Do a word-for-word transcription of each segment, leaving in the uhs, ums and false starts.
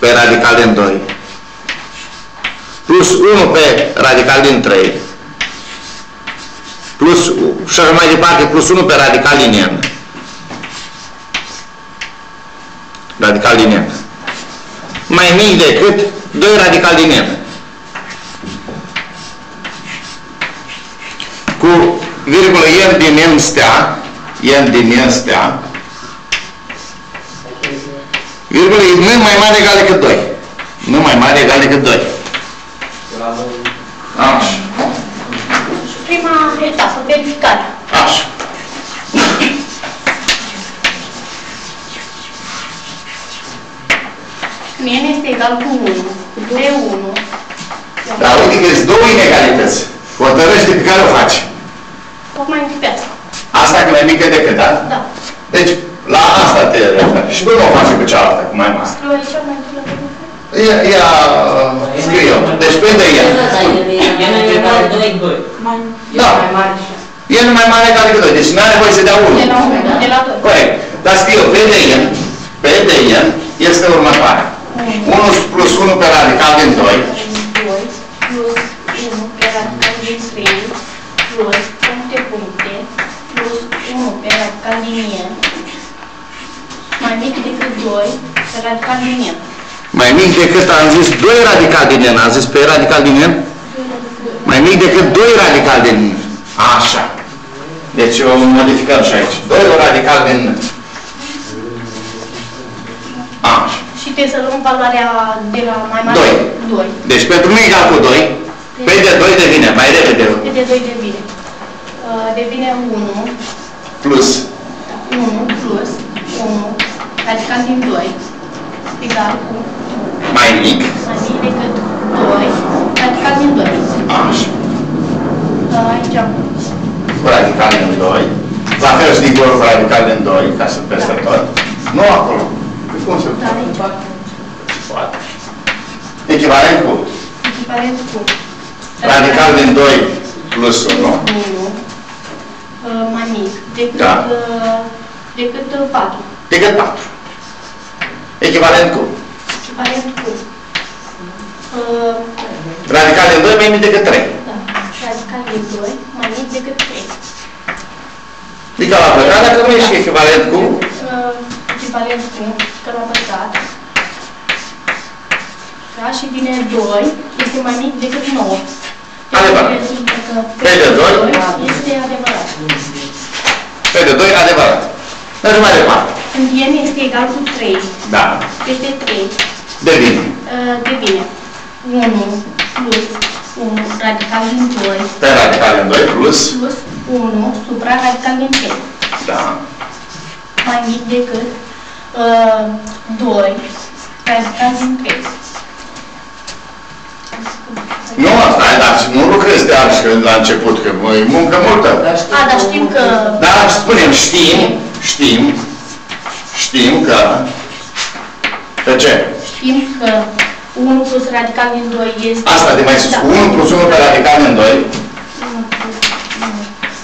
pe radical din doi plus unu pe radical din trei plus și așa mai departe plus unu pe radical din n. Radical din n. Mai mic decât doi radical din n. Cu virgulă n din n stea, n din n stea, virgulă n mai mare egal decât doi. N mai mare egal decât doi. Așa. Prima etapă, verificarea. Așa. N este egal cu unu, D unu. Dar uite că sunt două inegalități. Hotărăște pe care o faci. Tocmai în pe asta. Asta că mai mică decât, da? Da. Deci, la asta te referi. Și cum o faci cu cealaltă, cu mai mare? Scriu aici mai întâi la pe Ia, ia, scriu eu. Deci, pe de el. Da. E nu mai mare egal decât doi. Deci, n-are voie să dea unu. De la unu, de la doi. Corect. Dar scriu eu, pe de el, pe de el este următoarea. unu plus unu pe radical din doi. doi plus unu pe radical din trei plus puncte puncte plus unu pe radical din n mai mic decât doi pe radical din n. Mai mic decât, am zis, doi radical din n. Am zis pe radical din n? Mai mic decât doi radical din n. Așa. Deci o modificăm și aici. doi radical din n. Așa. Și trebuie să luăm valoarea de la mai mare. doi. doi. Deci pentru nu egal cu doi, P de doi devine, mai repede. P de doi devine. Uh, devine unu. Plus. unu plus unu radical din doi egal cu Mai mic. mai mic decât doi radical din doi. Așa. Uh, aici am. Cu radical din doi. La fel și dincolo cu radical din doi, ca să peste tot. Nu acolo. Cum se Da, aici. poate? Echivalent cu? Echivalent cu Radical din doi plus unu. unu uh, mai mic decât, Da. uh, decât uh, patru. Decât patru. Echivalent cu? Echivalent cu uh, Radical din doi mai mic decât trei. da, radical din doi mai mic decât trei. Adică la pătrat, dacă nu ești echivalent cu? Uh, echivalent cu că la pătrat. Da, și vine doi este mai mic decât nouă. Adevărat. P de doi este adevărat. P de doi adevărat. Mergem mai departe. Când n este egal cu trei, Da. peste trei, Devine. uh, devine unu plus unu radical din doi Pe radical din doi plus. plus unu supra radical din trei. Da. Mai mic decât uh, doi radical din trei. Nu, stai, dar nu lucrezi de azi la început, că e muncă multă. A, dar știm că... Dar spunem, știm, știm, știm că... Pe ce? Știm că unu plus radical din doi este... Asta de mai sus. Da. unu plus unu pe radical din doi unu plus unu.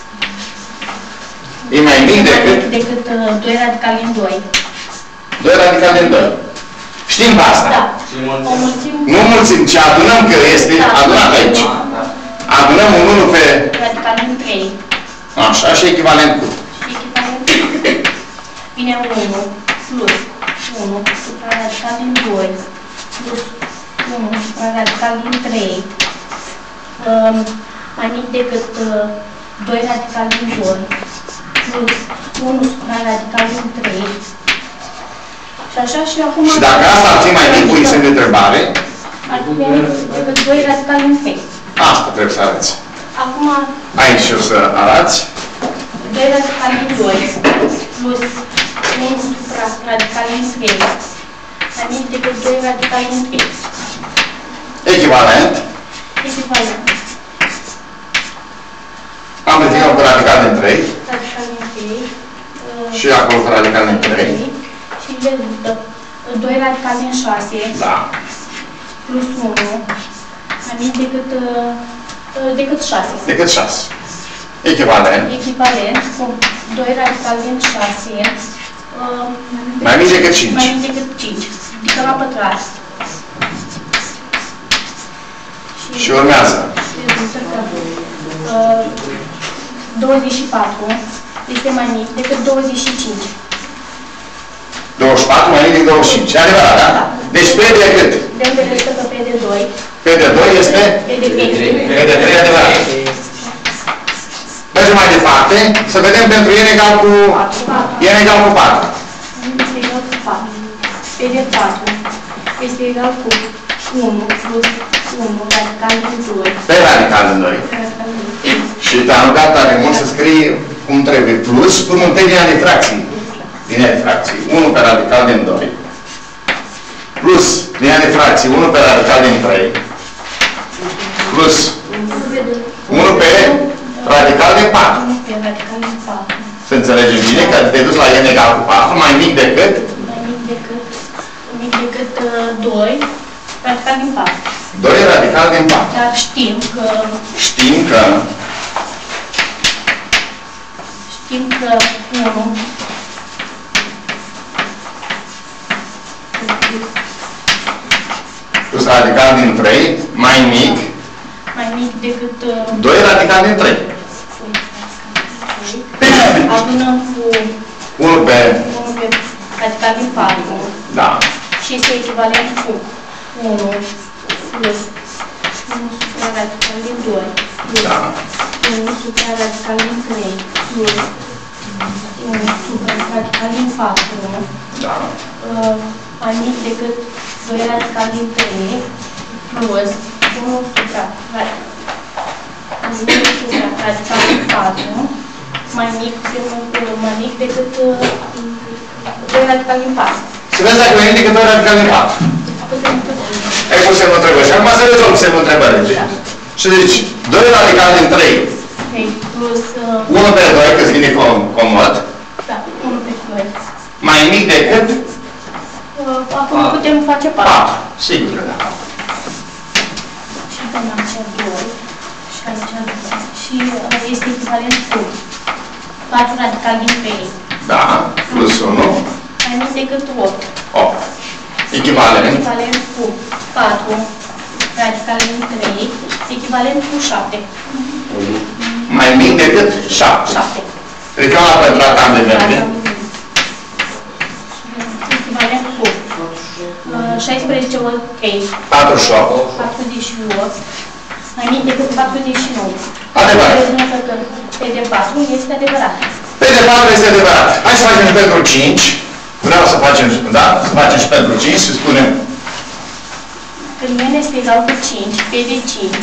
e mai mic decât Decât uh, doi radical din doi. doi radical din doi. Știm pe asta. Da. O mulțim Nu mulțim, ci adunăm că este Da. adunat aici. Adunăm un unu pe... radical din trei. Așa, și echivalent cu. Și echivalent vine unu plus unu supra radical din doi plus unu supra radical din trei. Um, mai mic decât uh, doi radical din doi plus unu supra radical din trei. Și așa și acum... Și dacă asta ar fi mai mic cu semn de întrebare, ar fi mai mic decât doi radical din trei. asta trebuie să arăți. Acum Aici o să arăți. doi radical din doi plus unu supra radical din trei mai mic decât doi radical din trei. Echivalent. Echivalent. Am ridicat cu radical din trei. Radical din trei. uh, Și acolo cu radical din trei. Și rezultă doi radical din șase Da. plus unu mai mic decât, uh, uh, decât șase. Decât șase. Echivalent. Echivalent cu doi radical din șase uh, Mai mic decât cinci. mai mic decât cinci. Adică la pătrat. Și urmează. douăzeci și patru este mai mic decât douăzeci și cinci. douăzeci și patru mai mic decât douăzeci și cinci. E adevărat, da? Deci P de cât? De unde este că P de doi. P de doi este? P de trei. P de trei, adevărat. Mergem mai departe. Să vedem pentru n egal cu... n egal cu patru. Este egal cu patru. P de patru este egal cu unu plus unu radical din doi. P radical din doi. Și te-am rugat tare mult să scrii cum trebuie. Plus, până întâi din difracții. Din difracții. unu pe radical din doi. Plus, din difracții. unu pe radical din trei. Plus, unu pe radical din patru. Să înțelegem bine că te-ai dus la n egal cu patru, mai mic decât? Mai mic decât, mic decât doi radical din patru. doi radical din patru. Dar știm că... Știm că... Știm că unu plus radical din trei, mai mic. Mai mic decât... doi radical din trei. Adunăm cu... unu pe... unu pe radical din patru. Da. Și este echivalent cu unu plus unu supra radical din doi plus Da. unu supra radical din trei plus unu supra radical din patru. Da. Uh, mai mic decât doi radical din trei plus unu supra radical din patru mai mic, mai mic decât doi radical din patru. Să vezi dacă mai mic decât doi radical din patru. Ai pus semnul întrebări. Și acum să rezolv semnul întrebării. Da. Și zici, doi radical din trei. Plus... unu pe doi, că-ți vine comod. Da, unu pe doi. Mai mic decât? Acum putem face patru. patru. Sigur că da. Și avem aici doi. Și aici doi. Și este echivalent cu patru radical din trei. Da, plus unu. Mai mic decât opt. opt. Echivalent. Echivalent cu patru radical din trei. Echivalent cu șapte. Mai mic decât șapte. șapte. Ridicăm la pătrat ambele. Echivalent cu șaisprezece ori trei. patruzeci și opt. patruzeci și opt. Mai mic decât patruzeci și nouă. Adevărat. P de patru este adevărat. P de patru este adevărat. Hai să facem și pentru cinci. Vreau să facem, da? Să facem și pentru cinci și spunem. Când n este egal cu cinci, P de cinci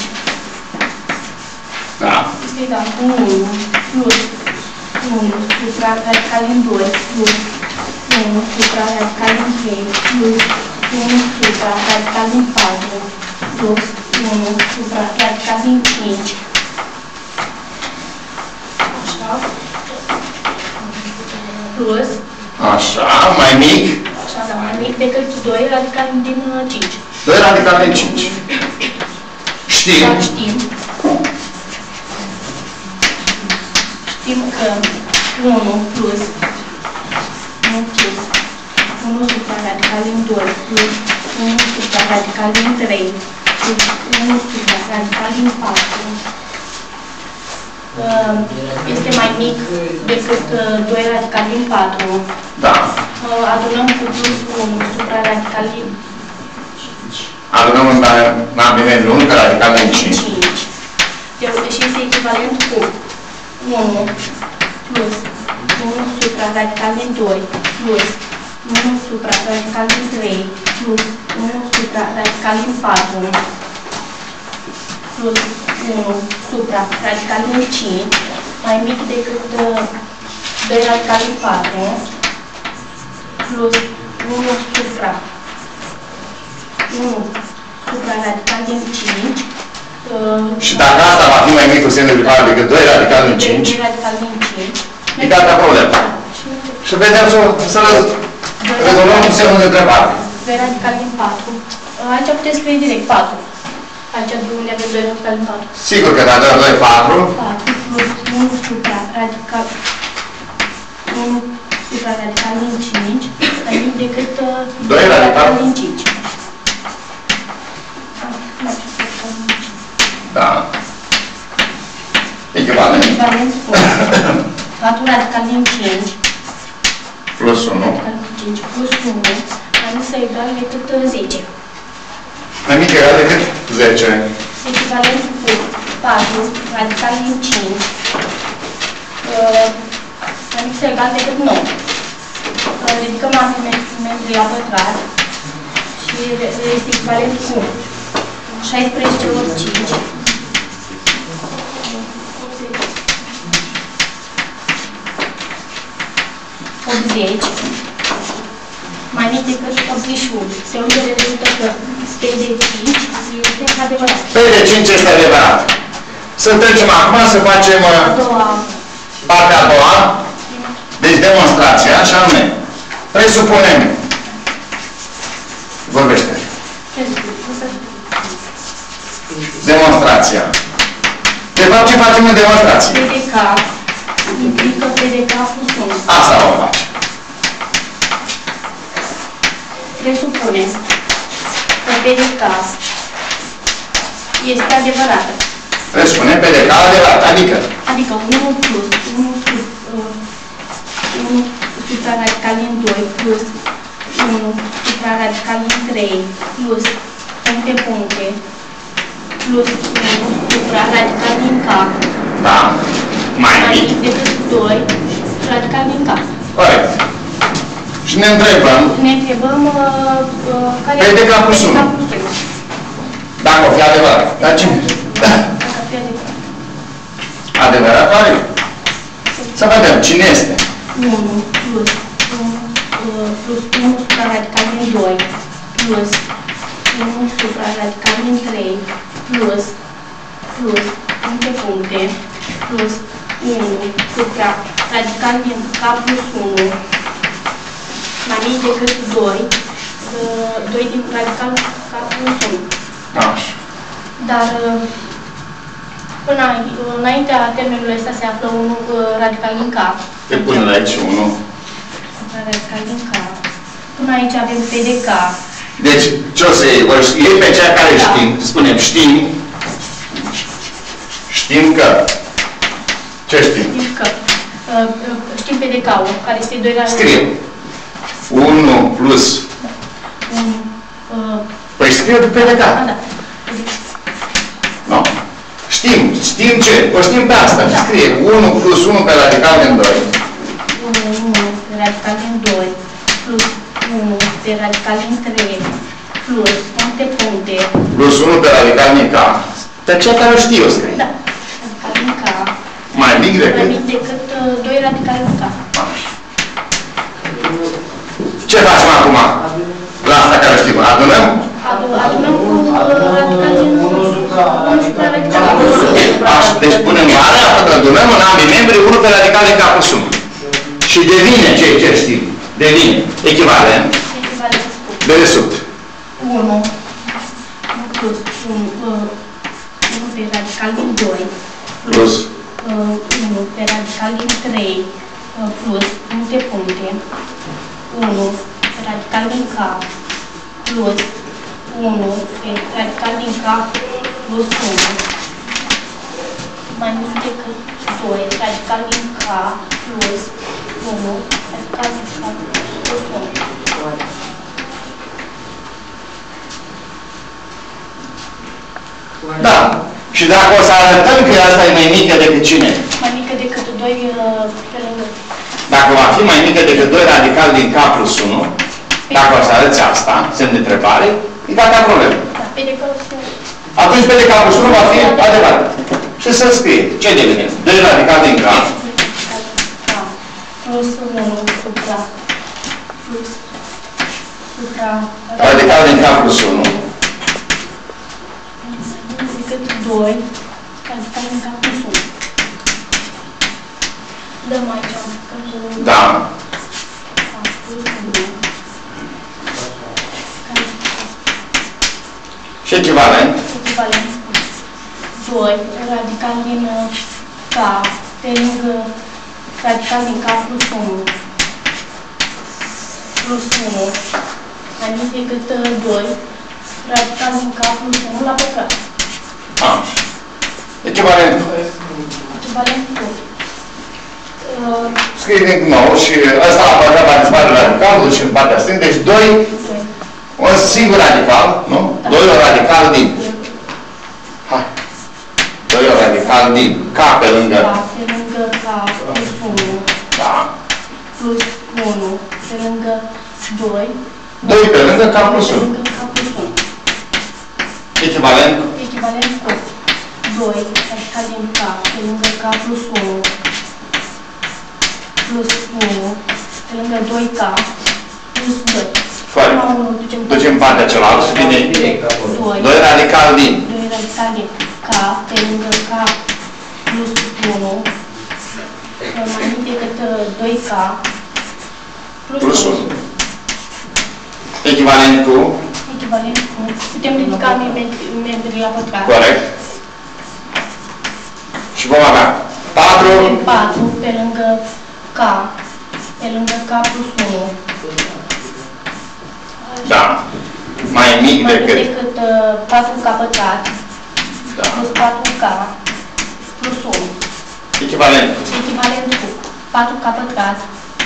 Da. este egal cu unu plus unu supra radical din doi plus unu supra radical din trei plus unu supra radical din patru plus unu supra radical din cinci. Așa. Plus. Așa, mai mic. Așa, da, mai mic decât doi radical din cinci. doi radical din cinci. Știm. Dar știm. Știm că unu plus unu plus unu supra radical din doi plus unu supra radical din trei plus unu supra radical din patru este mai mic decât doi radical din patru. Da. Adunăm cu plus unu supra radical din Adunăm în ambele unu pe radical din cinci. Deci este echivalent cu unu plus unu supra radical din doi plus unu supra radical din trei plus unu supra radical din patru plus unu supra radical din cinci mai mic decât doi radical din patru plus unu supra unu supra radical din cinci. Și dacă asta va fi mai mic cu semnul de valoare decât doi radical din cinci, e gata problema. Și vedem să rezolvăm cu semnul de întrebare. doi radical din patru. Aici puteți scrie direct patru. Aici de unde avem doi radical din patru. Sigur că dacă doi patru. patru plus unu supra radical unu supra radical din cinci mai mic decât doi radical din cinci. patru radical din cinci. Plus unu. cinci plus unu. Mai mic sau egal decât zece. Mai mic egal decât zece. Echivalentul cu patru radical din cinci. Mai mic sau egal decât nouă. Ridicăm membrii la pătrat și este echivalent cu șaisprezece ori cinci. optzeci. Mai mic decât optzeci și unu. Se unde rezultă că P de cinci este adevărat. P de cinci este adevărat. Să trecem acum să facem a doua. partea a doua. Deci demonstrația, așa anume. Presupunem. Vorbește. Demonstrația. De fapt, ce facem în demonstrație? P de K implică P de K plus unu. Asta vom face. Presupunem că P de K este adevărată. Presupunem P de K adevărat, adică? Adică unu plus unu sub unu supraradical din doi plus unu supraradical din trei plus puncte puncte plus unu supraradical din K. Da. Mai Mai mic mic decât doi radical din K. Corect. Și ne întrebăm. Ne întrebăm uh, uh, care P de K plus unu. Dacă o fi adevărat. Dar ce? Dacă fi adevărat. Adevărat, oare? Să vedem. Cine este? unu plus unu plus unu supraradical din doi plus unu supraradical din trei plus plus puncte puncte plus unu supraradical din K plus unu mai mic decât doi, doi din radical K plus unu. Așa. Dar până înaintea termenului ăsta se află unu radical din K. Te pune la aici unu. Radical din K. Până aici avem P de K. Deci, ce o să iei? O iei pe cea care Da. știm. Spunem, știm. Știm că. Ce știm? Știm că uh, știm P de K-ul, care este doi la Scrie. unu plus. unu. Uh, Păi scriu P de K. da, da. Nu. Știm. Știm ce? O știm pe asta. Da. Scrie unu plus unu pe radical din doi. unu, unu pe radical din doi plus unu pe radical din trei plus puncte puncte. Plus unu pe radical din K. Pe cea care o știu, o scrie. Da. Radical din K. Mai mic decât? Mai mic decât uh, doi radical din K. Așa. Ce facem acum? La asta care știm. Adunăm? Adu- Adunăm cu uh, radical din unu supra radical din unu. Așa. Deci punem marea, adunăm în ambii membri unu pe radical din K plus unu. Și devine ce, ce știm. Devine echivalent Echivalent cu de desubt. unu plus unu, uh, unu pe radical din doi Plus uh, unu pe radical din trei uh, plus puncte puncte unu pe radical din K plus unu pe radical din K plus unu mai mic decât doi radical din K plus unu radical din K plus unu. da. Și dacă o să arătăm că asta e mai mică decât cine? Mai mică decât doi uh, pe lângă. Dacă va fi mai mică decât doi radical din K plus unu, dacă o să arăți asta, semn de întrebare, e gata problemă. Da, pe de că să... Atunci P de K plus unu va fi adevărat. Și să scrie. Ce devine? doi radical din K. Da. Plus unu supra. Plus supra. Radical din K plus unu. Decât doi. Radical din K plus unu. Dăm aici. Da. Plus unu. Și echivalent. Echivalent cu doi radical din K pe lângă radical din K plus unu plus unu mai mic decât doi radical din K plus unu la pătrat. Așa. Echivalent. Echivalent cu Scrie din nou și ăsta la pătrat va dispare radical, duce în partea stângă. Deci doi, un singur radical, nu? doi radical din. Hai. doi radical din. K pe lângă. K pe lângă K plus unu. Da. Plus unu. Pe lângă doi. doi pe lângă K plus unu. Pe lângă K plus unu. Echivalent. Echivalent cu doi radical din K pe lângă K plus unu. Plus unu. Pe lângă doi K plus doi. Foarte. Ducem partea cealaltă și vine doi radical din. doi radical din K pe lângă K plus unu. Mai mult decât doi K plus unu. Echivalent cu? Echivalent cu. Putem ridica membrii la pătrat. Corect. Și vom avea patru. patru pe lângă K. Pe lângă K plus unu. Da. Mai mic Mai decât. decât uh, patru K pătrat. Da. Plus patru K plus unu. Echivalent. Echivalent cu patru K pătrat.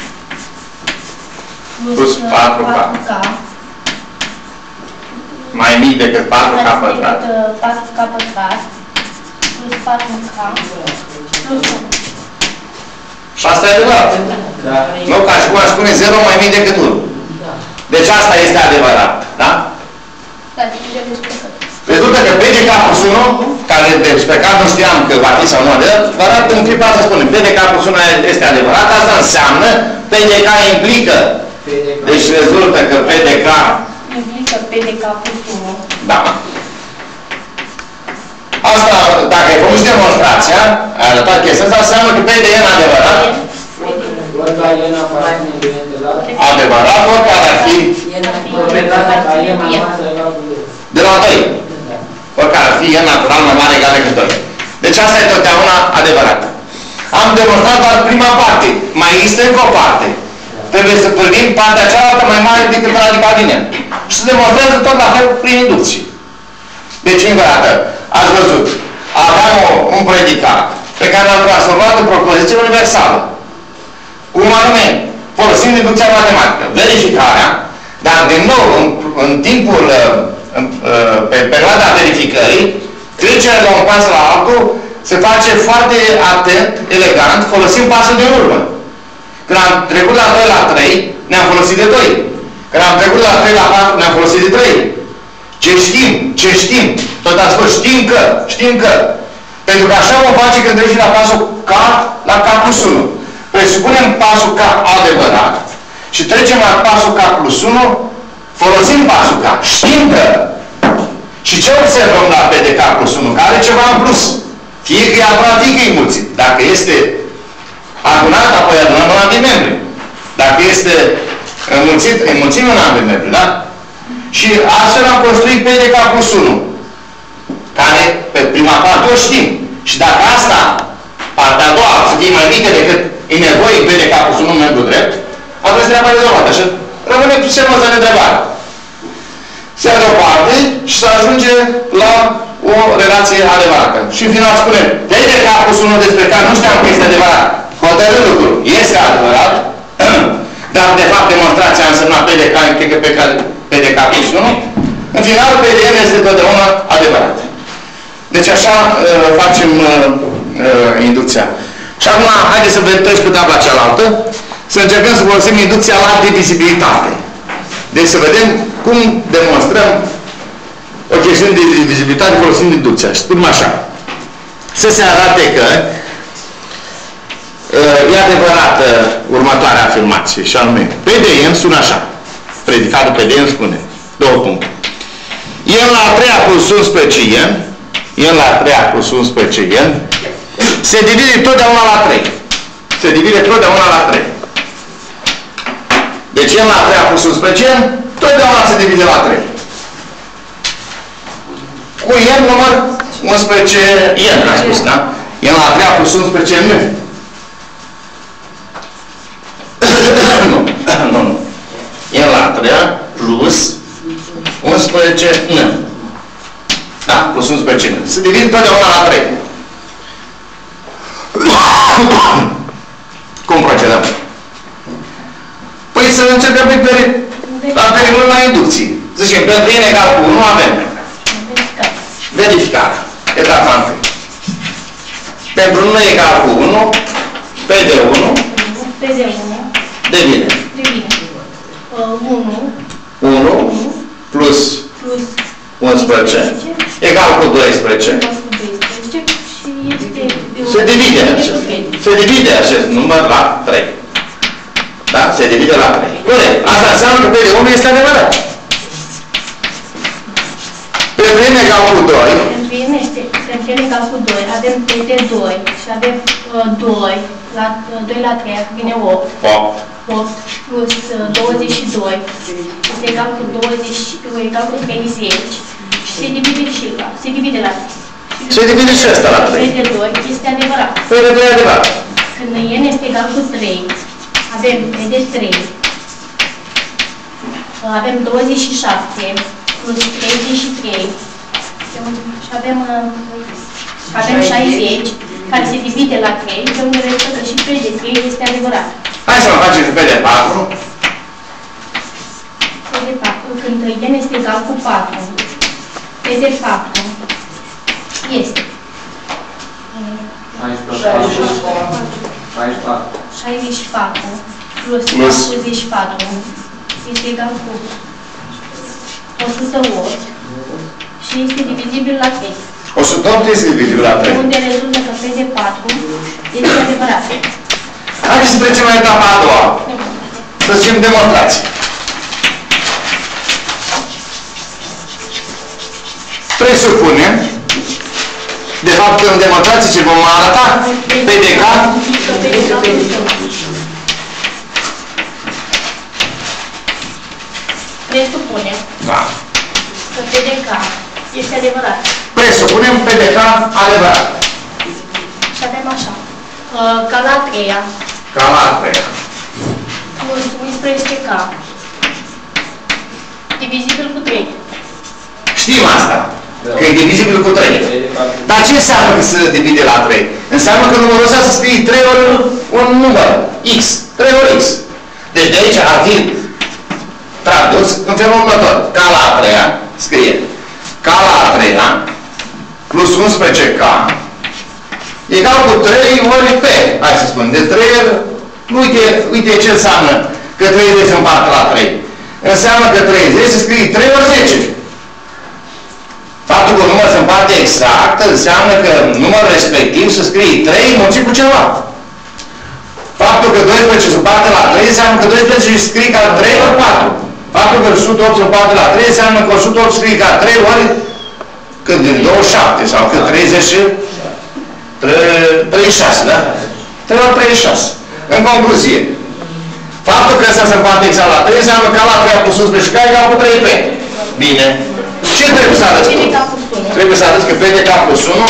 Plus patru K. Mai mic decât patru K pătrat. patru K pătrat. Plus patru K plus unu. Și asta e adevărat. Da. Nu ca și cum aș spune zero mai mic decât unu. Deci asta este adevărat. Da? Da, deci despre că. Rezultă că P de K plus unu, care deci pe care nu știam că va fi sau nu adevărat, vă arăt în clipa să spunem. P de K plus unu este adevărat, asta înseamnă P de K implică. Deci rezultă că P de K Implică P de K plus unu. da. Asta, dacă ai făcut demonstrația, ai arătat chestia asta, înseamnă că P de N adevărat. Ori la N aparține de N de la... Adevărat, oricare ar fi de la doi. Oricare ar fi N natural mai mare egal decât doi. Deci asta e totdeauna adevărat. Am demonstrat doar prima parte. Mai există încă o parte. Trebuie să privim partea cealaltă mai mare decât radical din N. Și se demonstrează tot la fel prin inducție. Deci, încă o dată, ați văzut, aveam o, un predicat pe care l-am transformat în propoziție universală. Cum anume, folosind inducția matematică, verificarea, dar din nou, în, în timpul, în, pe perioada verificării, trecerea de un pas la altul se face foarte atent, elegant, folosind pasul de urmă. Când am trecut la doi la trei, ne-am folosit de doi. Când am trecut la trei la patru, ne-am folosit de trei. Ce știm? Ce știm? Tot a spus, știm că, știm că. Pentru că așa vom face când treci la pasul K la K plus unu. Presupunem pasul K adevărat și trecem la pasul K plus unu, folosim pasul K. Știm că. Și ce observăm la P de K plus unu? Că are ceva în plus. Fie că e adunat, fie că e mulțit. Dacă este adunat, apoi adunăm un an de membri. Dacă este înmulțit, înmulțim un an de membri, da? Și astfel am construit P de K plus unu, care pe prima parte o știm. Și dacă asta, partea a doua, să fie mai mică decât e nevoie P de K plus unu membru drept, atunci treaba rezolvată. Și rămâne semnul de întrebare. Se ia deoparte și se ajunge la o relație adevărată. Și în final spunem, P de K plus unu despre care nu știam că este adevărat, hotărât lucru, este adevărat, dar de fapt demonstrația a însemnat P de K implică pe care P de K plus unu, în final P de N este totdeauna adevărat. Deci așa uh, facem uh, uh, inducția. Și acum, haideți să vedem treci pe tabla cealaltă, să încercăm să folosim inducția la divizibilitate. Deci să vedem cum demonstrăm o chestiune de divizibilitate folosind inducția. Și spunem așa. Să se arate că uh, e adevărată următoarea afirmație, și anume, P de N sună așa. Predicatul P de N spune, două puncte. N la a treia plus unsprezece N, N la a treia plus unsprezece N, se divide totdeauna la trei. Se divide totdeauna la trei. Deci N la a treia plus unsprezece N, totdeauna se divide la trei. Cu N număr unsprezece N, am spus, da? N la a treia plus unsprezece N. Nu, nu, nu. N la a treia plus unsprezece N. Da? Plus unsprezece N. Se divide totdeauna la trei. Cum procedăm? Păi să încercăm pe peri... la pericolul la inducții. Zicem, pentru n egal cu unu avem verificarea. Etapa întâi. Pentru n egal cu unu, P de unu, P de unu devine devine unu unu plus plus unsprezece egal cu doisprezece. Și este... Se divide acest. Se divide acest număr la trei. Da? Se divide la trei. Corect. Asta înseamnă că P de unu este adevărat. Pentru n egal cu doi. Pentru n este pentru n egal cu doi. Avem P de doi și avem uh, doi la uh, doi la trei vine opt. opt. opt plus uh, douăzeci și doi este egal cu douăzeci egal cu treizeci și se divide și la se divide la trei. Se divide și ăsta la trei. P de doi este adevărat. P de doi adevărat. Când n este egal cu trei, avem P de trei, avem douăzeci și șapte plus treizeci și trei și avem, avem șaizeci, care se divide la trei, de unde rezultă că și P de trei este adevărat. Hai să mă facem cu P de patru. P de patru, când n este egal cu patru, P de patru este șaizeci și patru plus patruzeci și patru este egal cu o sută opt și este divizibil la trei. o sută opt este divizibil la trei. Unde rezultă că P de patru este adevărat. Haideți să trecem la etapa a doua. Să zicem demonstrații. Presupunem, de fapt, în demonstrații ce vom arăta, P de K. Presupunem Da. că P de K este adevărat. Presupunem P de K adevărat. Și avem așa. Ca la a treia. Ca la a treia. Plus unsprezece K. Divizibil cu trei. Știm asta. Că e divizibil cu trei. Dar ce înseamnă că se divide la trei? Înseamnă că numărul ăsta să scrie trei ori un număr. X. trei ori X. Deci de aici ar fi tradus în felul următor. Ca la a treia, scrie ca la a treia plus unsprezece K egal cu trei ori P. Hai să spun. De trei ori, uite, uite ce înseamnă că treizeci se împarte la trei. Înseamnă că treizeci se scrie trei ori zece. Faptul că un număr se împarte exact înseamnă că numărul respectiv se scrie trei înmulțit cu ceva. Faptul că doisprezece se împarte la trei înseamnă că doisprezece se scrie ca trei ori patru. Faptul că o sută opt se împarte la trei înseamnă că o sută opt se scrie ca trei ori cât din douăzeci și șapte sau cât treizeci, treizeci și șase, da? trei ori treizeci și șase. În concluzie, faptul că ăsta se împarte exact la trei înseamnă că la trei plus unsprezece K egal cu trei P. Bine. Ce trebuie să arăți? Trebuie să arăți că P de K plus unu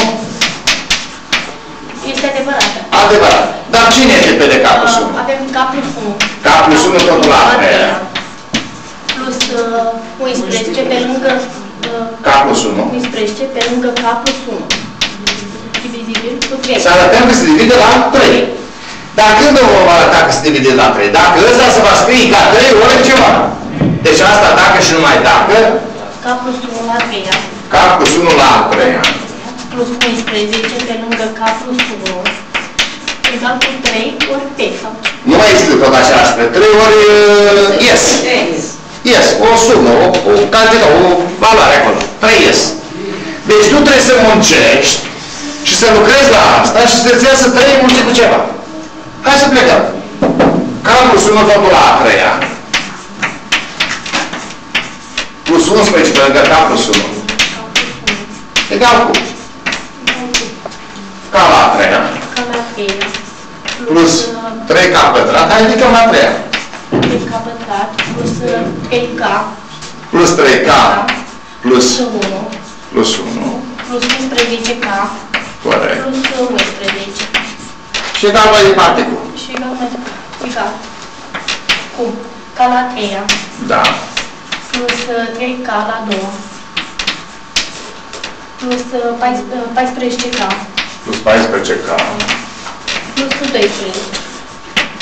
este adevărată. Adevărat. Dar cine este P de K plus unu? Avem K plus unu. K plus unu totul la a treia. Plus uh, unsprezece pe lângă uh, K plus unu. unsprezece pe lângă K plus unu. Divizibil cu trei. Să arătăm că se divide la trei. Dar când o vom arăta că se divide la trei? Dacă ăsta se va scrie ca trei ori ceva. Deci asta dacă și numai dacă K plus unu la a treia. K plus unu la a treia. Plus unsprezece pe lângă K plus unu. Egal cu trei ori P. Sau Nu mai este tot același pe trei ori uh, yes. Yes. O sumă, o, o cantitate, o valoare acolo. trei yes. Deci tu trebuie să muncești și să lucrezi la asta și să-ți iasă trei muncit cu ceva. Hai să plecăm. K plus unu totul la a treia. Plus unsprezece pe lângă K plus unu. Egal cu K la a treia. K la a treia. Plus trei K pătrat. Hai, ridicăm la a treia. trei K pătrat plus trei K. Plus trei K. Plus unu. Plus unu. Plus unsprezece K. Corect. Plus unsprezece. Și egal mai departe cu? Și egal mai departe. Egal. Cu K la a treia. Da. Plus trei K la a doua. Plus paisprezece K. Plus paisprezece K. Plus doisprezece.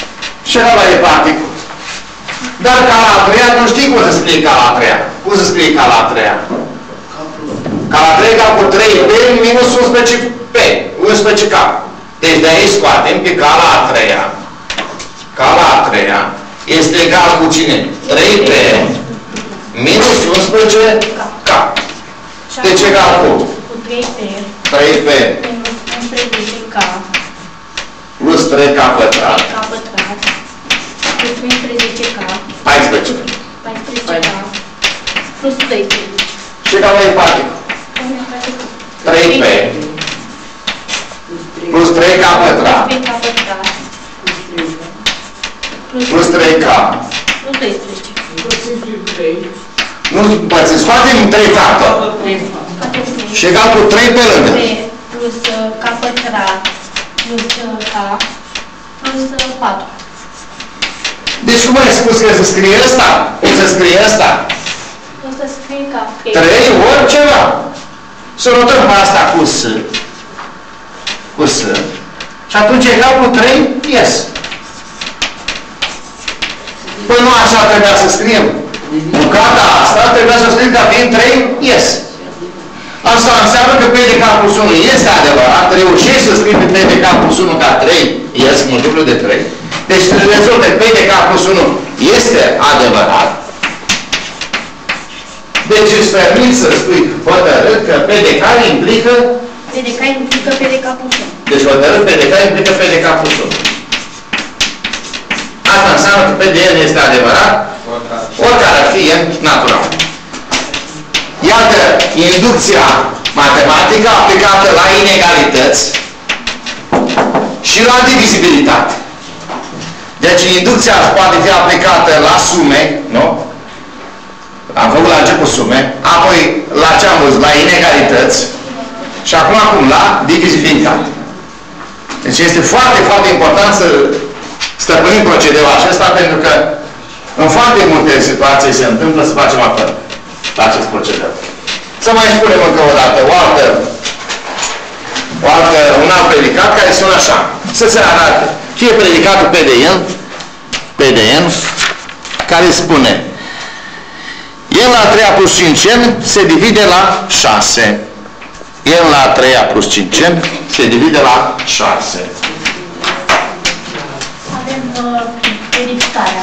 Și ăla e particul. Dar ca la a treia, nu știi cum să scrie ca la a treia. Cum să scrie ca la a treia? Ca la a treia egal cu trei P minus unsprezece P. unsprezece K. Deci de aici scoatem că ca la a treia. Ca la a treia este egal cu cine? trei P minus unsprezece K. Deci egal cu? Cu trei P. trei P. Minus unsprezece K. Plus trei K pătrat. K pătrat. Plus treisprezece K. paisprezece. paisprezece K. Plus doisprezece. Și egal la particul. trei P. Plus trei K pătrat. trei K pătrat. Plus trei K. Plus doisprezece. Nu împărțim, scoatem trei factori. Și egal cu trei pe lângă. Plus K pătrat. Plus K. Plus patru. Deci cum ai spus că se scrie ăsta? Cum se scrie ăsta? O să scrie ca trei ori ceva. Să notăm asta cu S. Cu S. Și atunci egal cu trei, ies. Păi nu așa trebuia să scriem. Bucata asta trebuia să scriem ca fiind trei, ies. Asta înseamnă că P de K plus unu este adevărat. Reușești să scrii pe P de K plus unu ca trei, ies, multiplu de trei. Deci rezulte P de K plus unu este adevărat. Deci îți permit să spui hotărât că P de K implică P de K implică P de K plus unu. Deci hotărât P de K implică P de K plus unu. Asta înseamnă că P de N este adevărat, oricare ar fi N natural. Iată inducția matematică aplicată la inegalități și la divizibilitate. Deci inducția poate fi aplicată la sume, nu? Am făcut la început sume, apoi la ce am văzut? La inegalități și acum acum la divizibilitate. Deci este foarte, foarte important să stăpânim procedeul acesta, pentru că în foarte multe situații se întâmplă să facem apel la acest procedeu. Să mai spunem încă o dată o altă, o altă, un alt predicat care sună așa. Să se arate. Fie predicatul P de N, P de N, care spune N la a treia plus cinci N se divide la șase. N la a treia plus cinci N se divide la șase. Avem uh, verificarea.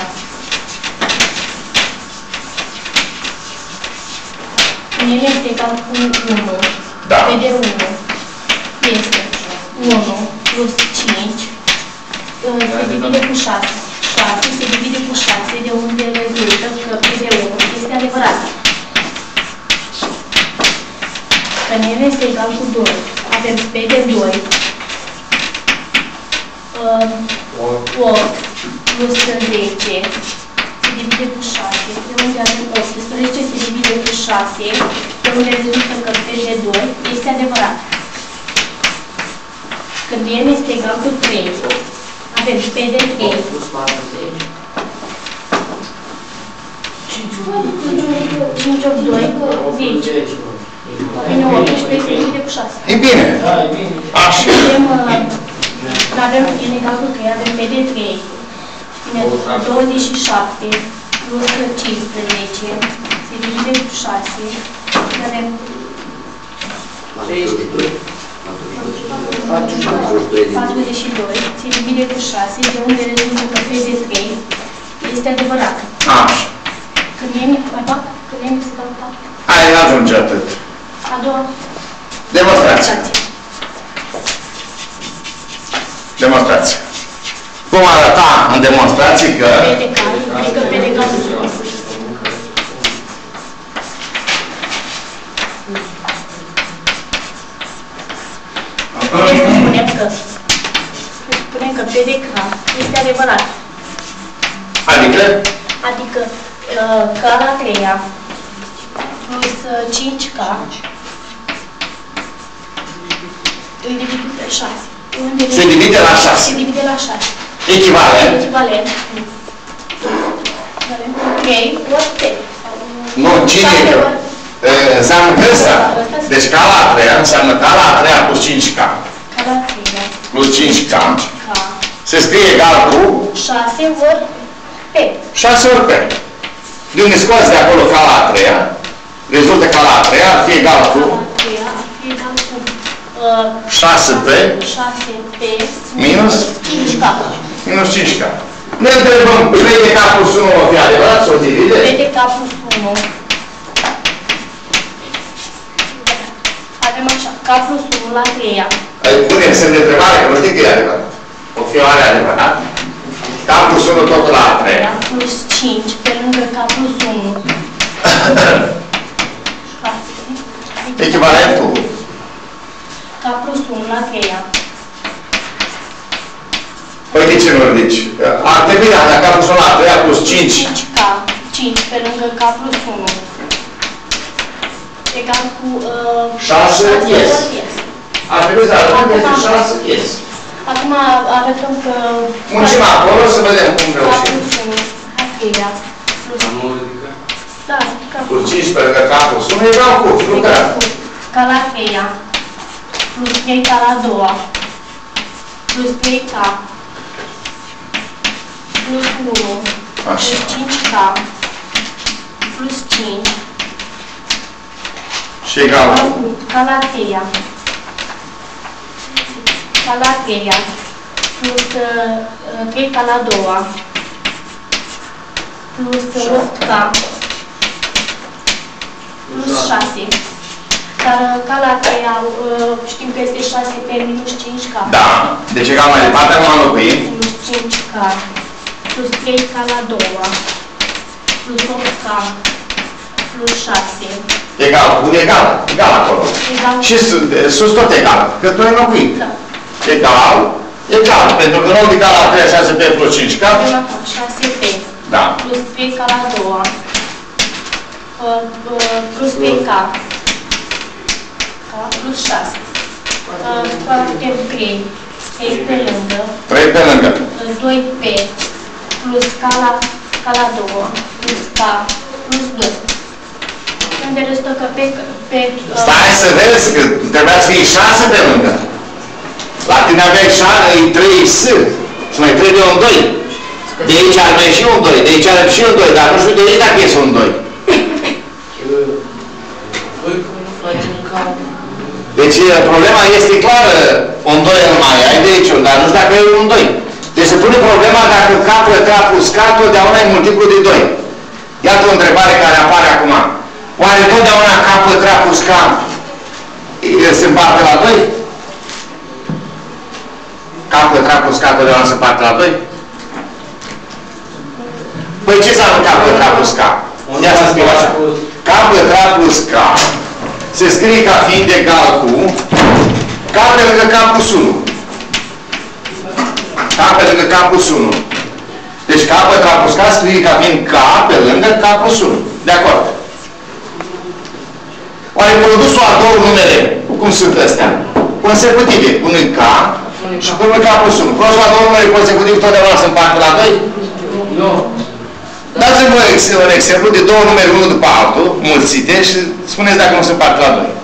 N este egal cu unu. Da. P de unu este unu plus cinci. Uh, se divide cu șase. șase se divide cu șase, de unde rezultă că P de unu este adevărat. Că N este egal cu doi. Avem P de doi. Uh, opt plus zece se divide cu șase, de unde avem optsprezece se divide cu șase, de unde rezultă că P de doi este adevărat. Când N este egal cu trei, avem P de trei. cinci ori doi, zece. Vine optsprezece se divide cu șase. E bine. Așa. Avem N egal cu trei, avem P de trei. douăzeci și șapte plus cincisprezece se divide cu șase. Avem patruzeci și doi se divide cu șase, de unde rezultă că P de trei este adevărat. Așa. Când e mai fac? Când e se dau fac? Hai, ajunge atât. A doua Demonstrație. Demonstrație. Vom arăta în demonstrație că P de K implică P de K plus unu. Spunem că spunem că P de K este adevărat. Adică? Adică K la a treia plus cinci K îl divide pe șase. Se divide la șase. Se divide la șase. Echivalent. Echivalent. trei ori P. Nu, cine e? Înseamnă că ăsta. Deci K la a treia înseamnă K la a treia plus cinci K. K la a treia plus cinci K. K Se scrie egal cu șase ori P. șase ori P. De unde scoți de acolo ca la a treia, rezultă ca la a treia ar fi egal cu La a treia ar fi egal cu uh, șase P șase P minus cinci K. minus cinci K. Ne întrebăm, trei de K plus unu o fi adevărat sau divide? trei de K plus unu. Avem așa, K plus unu la a treia. Punem semn de întrebare, că nu știu că e adevărat. O fi oare adevărat? K plus unu tot la a treia. Plus cinci pe lângă K plus unu. Echivalentul K plus unu la a treia. păi de ce nu ridici? Ar trebui dacă K plus unu la a treia plus cinci. cinci K. cinci pe lângă K plus unu. Egal cu uh, șase yes. Ar trebui să arătăm că este șase yes. Acum arătăm că Muncim acolo să vedem cum K reușim. plus unu a treia. Plus Da, K Plus cinci pe lângă K plus unu egal cu lucrăm. K la a treia. Plus trei K la a doua. Plus trei K. Plus unu. Așa. Plus cinci K. Plus cinci. Și egal cu K la a treia. K la a treia. Plus uh, trei K la a doua. Plus opt K. Plus șase. Dar uh, K la a treia uh, știm că este șase pe minus cinci K. da. Deci egal mai departe am înlocuit. Minus cinci K. Plus trei K la a doua. Plus opt K. Plus șase. Egal cu egal. Egal acolo. Egal. Și sus, sus tot egal. Că tu ai înlocuit. Da. Egal. Egal. Pentru că nou egal la trei, șase P plus cinci K. Avem acum șase P. Da. Plus trei K la a doua. Uh, uh, plus trei K. K plus șase. Uh, Putem trei. trei pe lângă. trei pe lângă. Uh, doi P. Plus K la, K la a doua. Plus K. Plus doi. Unde restă că pe... pe uh, Stai să vezi că trebuia să fie șase pe lângă. La tine aveai șase, trei S. Și mai trebuie un doi. De aici ar mai și un doi. De aici ar fi și un doi. Dar nu știu de aici dacă iese un doi. Deci problema este clară. Un doi nu mai ai de aici. Dar nu știu dacă e un doi. Deci se pune problema dacă K pătrat plus K totdeauna e multiplu de doi. Iată o întrebare care apare acum. Oare totdeauna K pătrat plus K se împarte la doi? K pătrat plus K totdeauna se împarte la doi? Păi ce înseamnă K pătrat plus K? Ia să scriu așa. K pătrat plus K se scrie ca fiind egal cu K pe lângă K plus unu. K pe lângă K plus unu. Deci K pătrat plus K scrie ca fiind K pe lângă K plus unu. De acord. Oare produsul a două numere, cum sunt astea? Consecutive. Unui K și unui K plus unu. Produsul a două numere consecutive totdeauna se împarte la doi? Nu. Dați-mi un exemplu de două numere unul după altul, mulțite, și spuneți dacă nu se împarte la doi.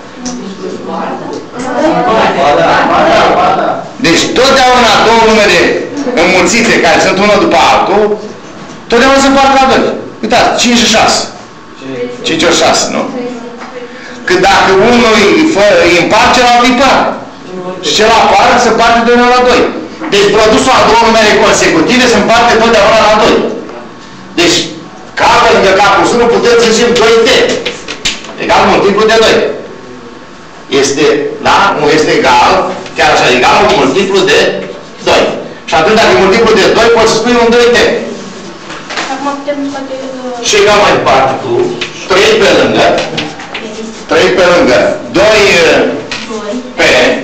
Deci totdeauna două numere înmulțite care sunt unul după altul, totdeauna se împarte la doi. Uitați, cinci și șase. cinci ori șase, nu? Că dacă unul îi împarte, celălalt îi par. Și celălalt par se împarte totdeauna la doi. Deci produsul a două numere consecutive se împarte totdeauna la doi. Deci, K pe lângă K plus unu putem să zicem doi T. Egal multiplu de doi. Este, da? Nu este egal, chiar așa, egal un multiplu de doi. Și atunci dacă e multiplu de doi, poți să spui un doi T. Acum putem poate... Uh, Și egal mai departe cu trei pe lângă, trei pe lângă, doi P,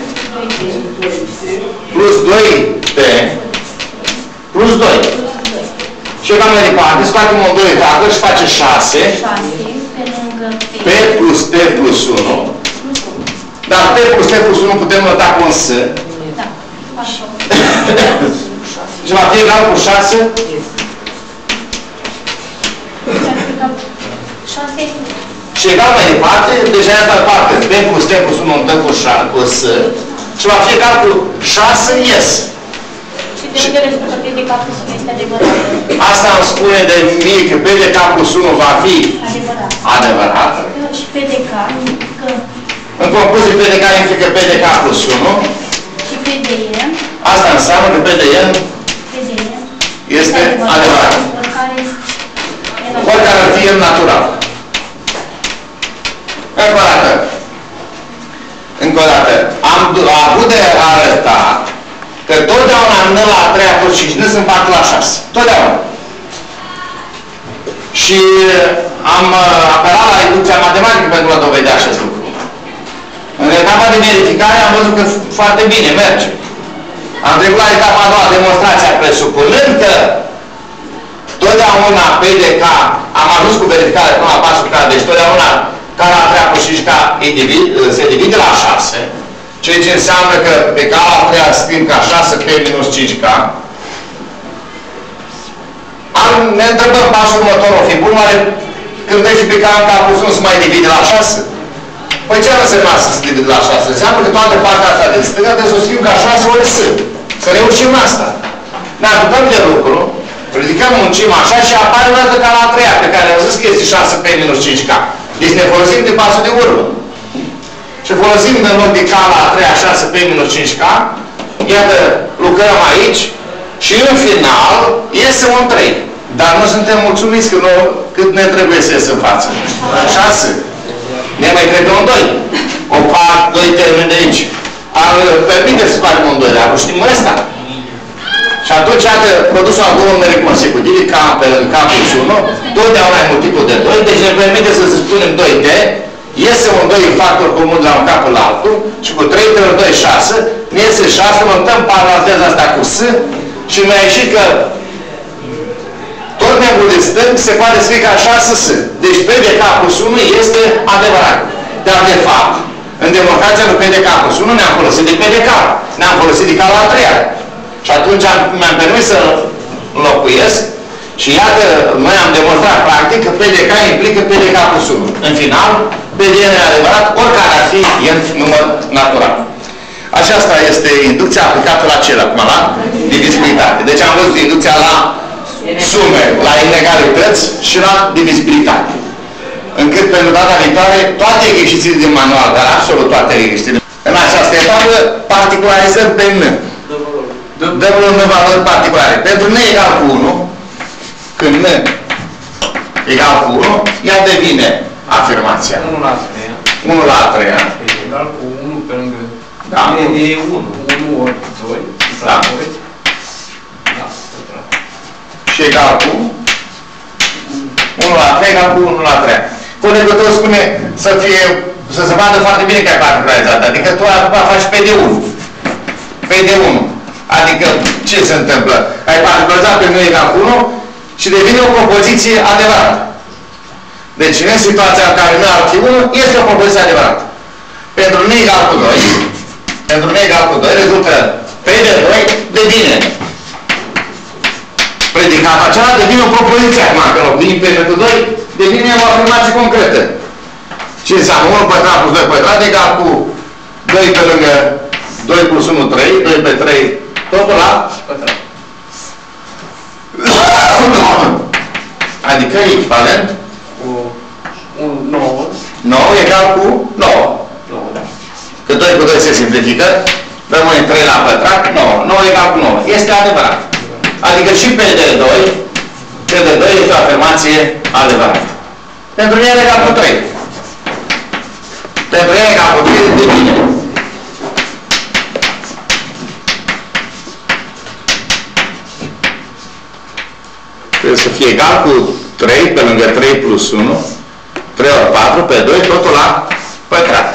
plus doi P, plus doi. Și egal mai departe, scoatem un doi dacă și face șase. șase pe lângă P. P plus P plus unu. Dar P plus P plus unu putem nota cu un S. Da, așa. Și va fi egal cu șase. șase. Și egal mai departe, deja asta parte. P plus P plus unu îmi dă cu S. Și va fi egal cu șase S. Și de unde rezultă că P de K plus unu este adevărat? Asta îmi spune de mie că P de K plus unu va fi Adevărat. adevărat. Și P de K implică... În concluzie, P de K implică P de K plus unu. Și P de N. Asta înseamnă că P de N P de N este adevărat. Oricare ar fi N natural. Încă o dată. Încă o dată. Am avut de arătat că totdeauna N la a treia plus cinci N sunt patru la șase. Totdeauna. Și am apelat la inducția matematică pentru a dovedea acest lucru. În etapa de verificare am văzut că foarte bine merge. Am trecut la etapa a doua, demonstrația, presupunând că totdeauna P de K, am ajuns cu verificare până la pasul K, deci totdeauna K la a treia plus cinci K se divide la șase, ceea ce înseamnă că pe K la a treia scrim ca șase P minus cinci K. Am, ne întrebăm pasul următor, o fi bun, oare când vezi pe K în K plus unu se mai divide la șase? Păi ce ar însemna să se divide la șase? Înseamnă că toată partea asta de stânga trebuie să o scriu ca șase ori S. Să reușim asta. Ne ajuntăm de lucru, ridicăm, muncim așa și apare o dată ca la a treia, pe care am zis că este șase P minus cinci K. Deci ne folosim de pasul de urmă. Și folosim în loc de K la a treia șase P minus cinci K, iată, lucrăm aici și în final iese un trei. Dar nu suntem mulțumiți că nu, cât ne trebuie să iese în față. șase. Ne mai trebuie un doi. O fac doi termeni de aici. Ar permite să facem un doi, dar nu știm ăsta. Și atunci, iată, produsul a două numere consecutive, K pe K plus unu, totdeauna ai multiplu de doi, deci ne permite să spunem doi D, iese un doi factor comun de la un capul la altul, și cu trei pe doi, șase, ne iese șase, montăm paranteza asta cu S, și mi-a ieșit că tot membrul de stâng se poate scrie ca șase S. Deci P de K plus unu este adevărat. Dar de fapt, în demonstrația lui P de K plus unu ne-am folosit de P de K. Ne-am folosit de K la a treia. Și atunci mi-am permis să înlocuiesc și iată, noi am demonstrat practic că P de K implică P de K plus unu. În final, P de N e adevărat, oricare ar fi N număr natural. Aceasta este inducția aplicată la cel, acum la divizibilitate. Deci am văzut inducția la sume, la inegalități și la divizibilitate. Încât pentru data viitoare, toate exercițiile din manual, dar absolut toate exercițiile, în această etapă, particularizăm pe N. Dăm N valori particulare. Pentru N egal cu unu, când N egal cu unu, ea devine afirmația. unu la a treia. unu la a treia. Egal cu unu pe lângă. Da. E unu. unu ori doi. Da. Și egal cu unu la trei egal cu unu la trei. Colegul spune să fie, să se vadă foarte bine că ai particularizat. Adică tu acum faci P de unu. P de unu. Adică ce se întâmplă? Ai particularizat pe nu egal cu unu și devine o propoziție adevărată. Deci în situația în care nu ar fi unu, este o propoziție adevărată. Pentru nu egal cu doi, pentru nu egal cu doi, rezultă P de doi devine predicat acela, devine o propoziție acum, că nu vine pe pentru doi, devine o afirmație concretă. Ce înseamnă? unu pătrat plus doi pătrat egal cu doi pe lângă doi plus unu, trei, doi pe trei, totul la pătrat. Adică echivalent Cu nouă. nouă egal cu nouă. nouă, da. Că doi cu doi se simplifică, rămâne trei la pătrat, nouă. nouă egal cu nouă. Este adevărat. Adică și P de doi, P de doi este o afirmație adevărată. Pentru el egal cu trei. Pentru el egal cu trei devine. Trebuie să fie egal cu trei pe lângă trei plus unu, trei ori patru pe doi, totul la pătrat.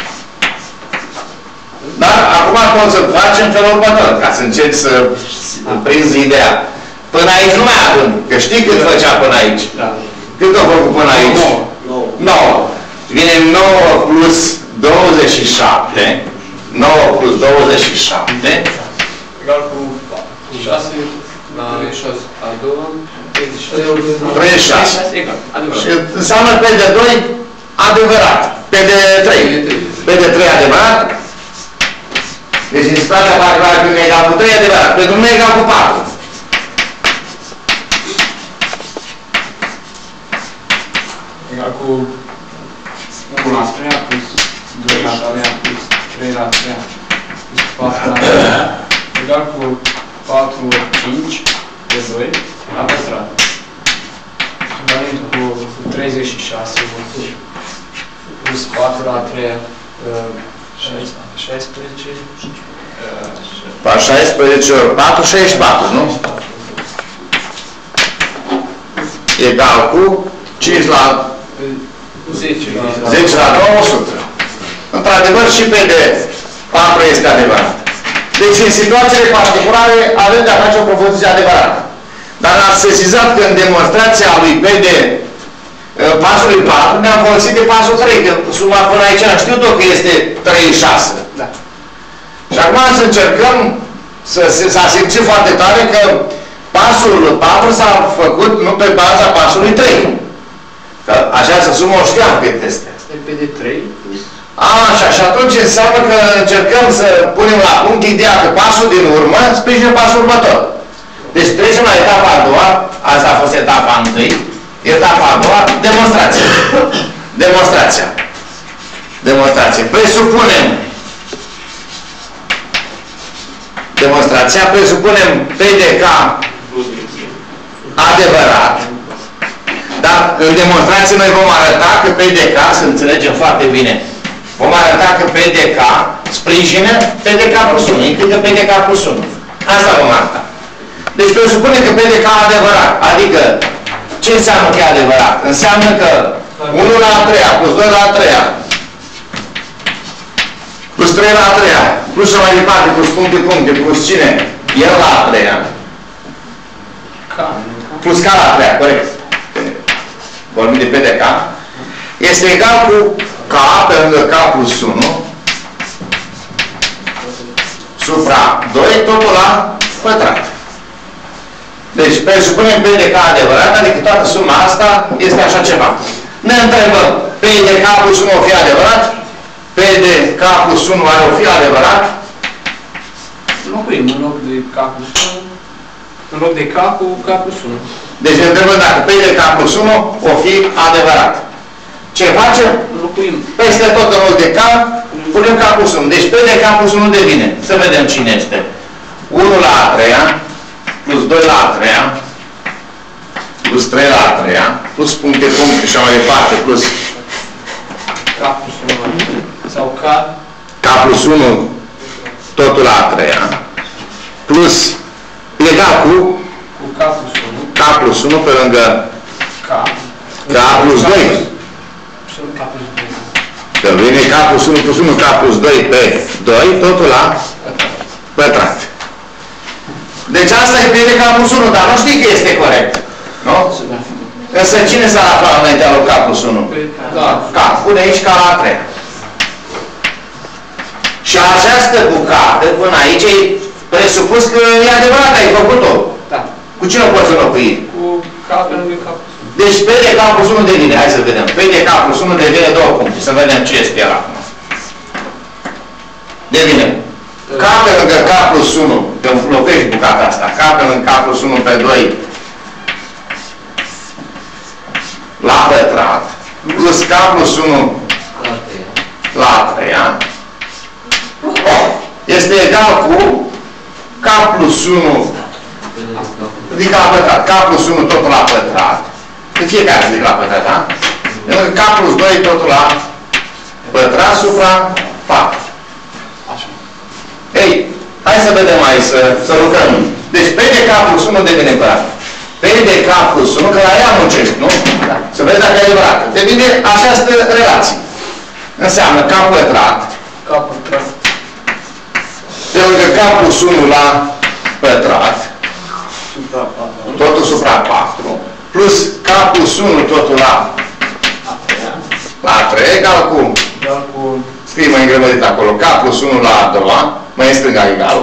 Dar acum cum să facem felul următor, ca să încerci să prinzi ideea. Până aici nu mai avem, că știi cât făcea până aici? Da. Cât a făcut până aici? nouă. nouă. Vine nouă plus douăzeci și șapte. nouă plus douăzeci și șapte. Egal cu șase la șase. A doua. treizeci și șase. Egal. Adevărat. Și înseamnă P de doi adevărat. P de trei. P de trei adevărat. Deci în situația particulară când e egal cu trei, e adevărat. Pentru nu e egal cu patru. Egal cu unu la treia plus doi la treia plus trei la treia plus patru la treia. Egal cu patru, cinci de doi la pătrat. Egalit cu treizeci și șase plus patru la treia. șaisprezece. șaisprezece ori patru, șaizeci și patru, nu? Egal cu cinci la zece la nouă, o sută. Într-adevăr, și P de patru este adevărat. Deci, în situațiile particulare, avem de a face o propoziție adevărată. Dar ați sesizat că în demonstrația lui P de pasului patru ne-am folosit de pasul trei, că suma până aici am știut-o că este treizeci și șase. Da. Și acum să încercăm să s-a simțit foarte tare că pasul patru s-a făcut nu pe baza pasului trei. Că această sumă o știam cât este. Este P de trei. Așa, și atunci înseamnă că încercăm să punem la punct ideea că pasul din urmă sprijină pasul următor. Deci trecem la etapa a doua, asta a fost etapa întâi, etapa a doua, demonstrația. Demonstrația. Demonstrație. Presupunem demonstrația, presupunem P de K adevărat. Dar în demonstrație noi vom arăta că P de K, să înțelegem foarte bine, vom arăta că P de K sprijină P de K plus unu, implică P de K plus unu. Asta vom arăta. Deci presupunem că P de K adevărat. Adică, ce înseamnă că e adevărat? Înseamnă că unu la a treia plus doi la a treia plus trei la a treia plus și mai departe, plus puncte, puncte, plus cine? El la a treia. Plus K la a treia, corect. Vorbim de P de K. Este egal cu K pe lângă K plus unu supra doi, totul la pătrat. Deci, presupunem P de K adevărat, adică toată suma asta este așa ceva. Ne întrebăm, P de K plus unu o fi adevărat? P de K plus unu are o fi adevărat? Înlocuim în loc de K plus unu, în loc de K cu K plus unu. Deci ne întrebăm dacă P de K plus unu o fi adevărat. Ce facem? Înlocuim. Peste tot în loc de K, punem K plus unu. Deci P de K plus unu devine. Să vedem cine este. unu la a treia, plus doi la a treia, plus trei la a treia, plus puncte, puncte și mai departe, plus K plus unu sau K K plus unu totul la a treia, plus egal cu cu K plus unu K plus unu pe lângă K K plus doi. K plus doi. Că vine K plus unu plus unu, K plus doi pe doi, totul la pătrat. Deci asta e P de K plus unu, dar nu știi că este corect. Nu? Însă cine s-a aflat înaintea lui K plus unu? Da. K. Pune aici K la a treia. Și această bucată, până aici, e presupus că e adevărat, ai făcut-o. Da. Cu cine o poți înlocui? Cu K pe lângă K plus unu. Deci P de K plus unu devine, hai să vedem. P de K plus unu devine două puncte. Să vedem ce este el acum. Devine K pe lângă K plus unu, că înlocuiești bucata asta, K pe lângă K plus unu pe doi la pătrat, plus K plus unu la a treia, este egal cu K plus unu, adică la pătrat, K plus unu totul la pătrat, de fiecare zic la pătrat, da? K plus doi totul la pătrat supra patru. Ei, hai să vedem aici, să, să lucrăm. Deci P de K plus unu devine pătrat. P de K plus unu, că la ea muncești, nu? Da. Să vezi dacă e adevărat. Devine această relație. Înseamnă K pătrat. K pătrat. De lângă K plus unu la pătrat. Supra patru. Totul supra patru. Plus K plus unu totul la la a treia, egal cu... Egal cu... Scrie mai îngrămădit acolo. K plus unu la a doua. Mai în stânga egal.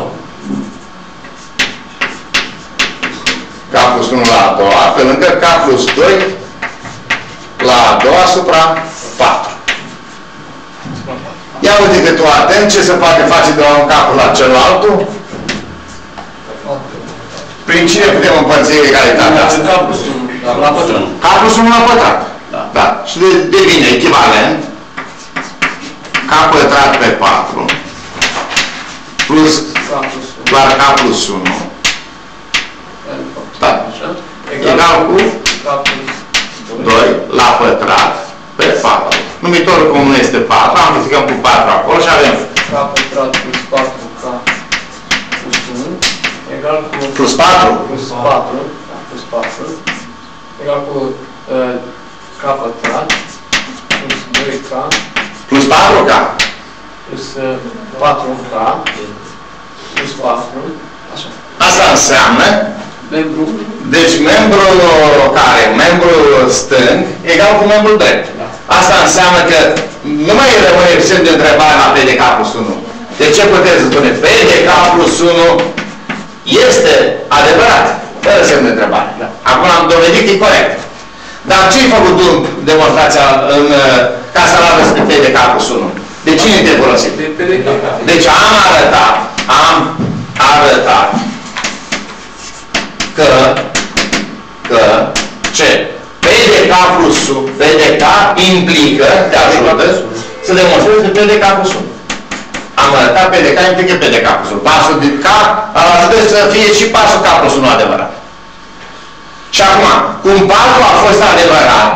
K plus unu la a doua, pe lângă K plus doi la a doua supra patru. Ia uite că tu atent ce se poate face de la un capul la celaltul. Prin cine putem împărți egalitatea asta? K plus unu la pătrat. K plus unu la pătrat. Da. Da. Și devine echivalent K pătrat pe patru plus doar K plus unu. Da. Egal cu doi la pătrat pe patru. Numitorul comun este patru, amplificăm cu patru acolo și avem K pătrat plus patru K plus unu egal cu plus patru. plus patru, da, plus patru egal cu uh, K pătrat plus doi K Plus patru K. plus uh, patru K plus patru, așa. Asta înseamnă, Membru. deci membrul care, membrul stâng, egal cu membrul drept. Da. Asta înseamnă că nu mai rămâne semn de întrebare la P de K plus unu. De ce puteți spune? P de K plus unu este adevărat, fără semn de întrebare. Da. Acum am dovedit că e corect. Dar ce-ai făcut tu demonstrația în, ca să arată spre P de K plus unu? De cine te-ai folosit? De P de K. Deci am arătat, am arătat că, că, ce? P de K plus unu, P de K implică, te ajută, să demonstrezi de P de K plus unu. Am arătat P de K implică P de K plus unu. Pasul de K ajută să fie și pasul K plus unu adevărat. Și acum, cum patru a fost adevărat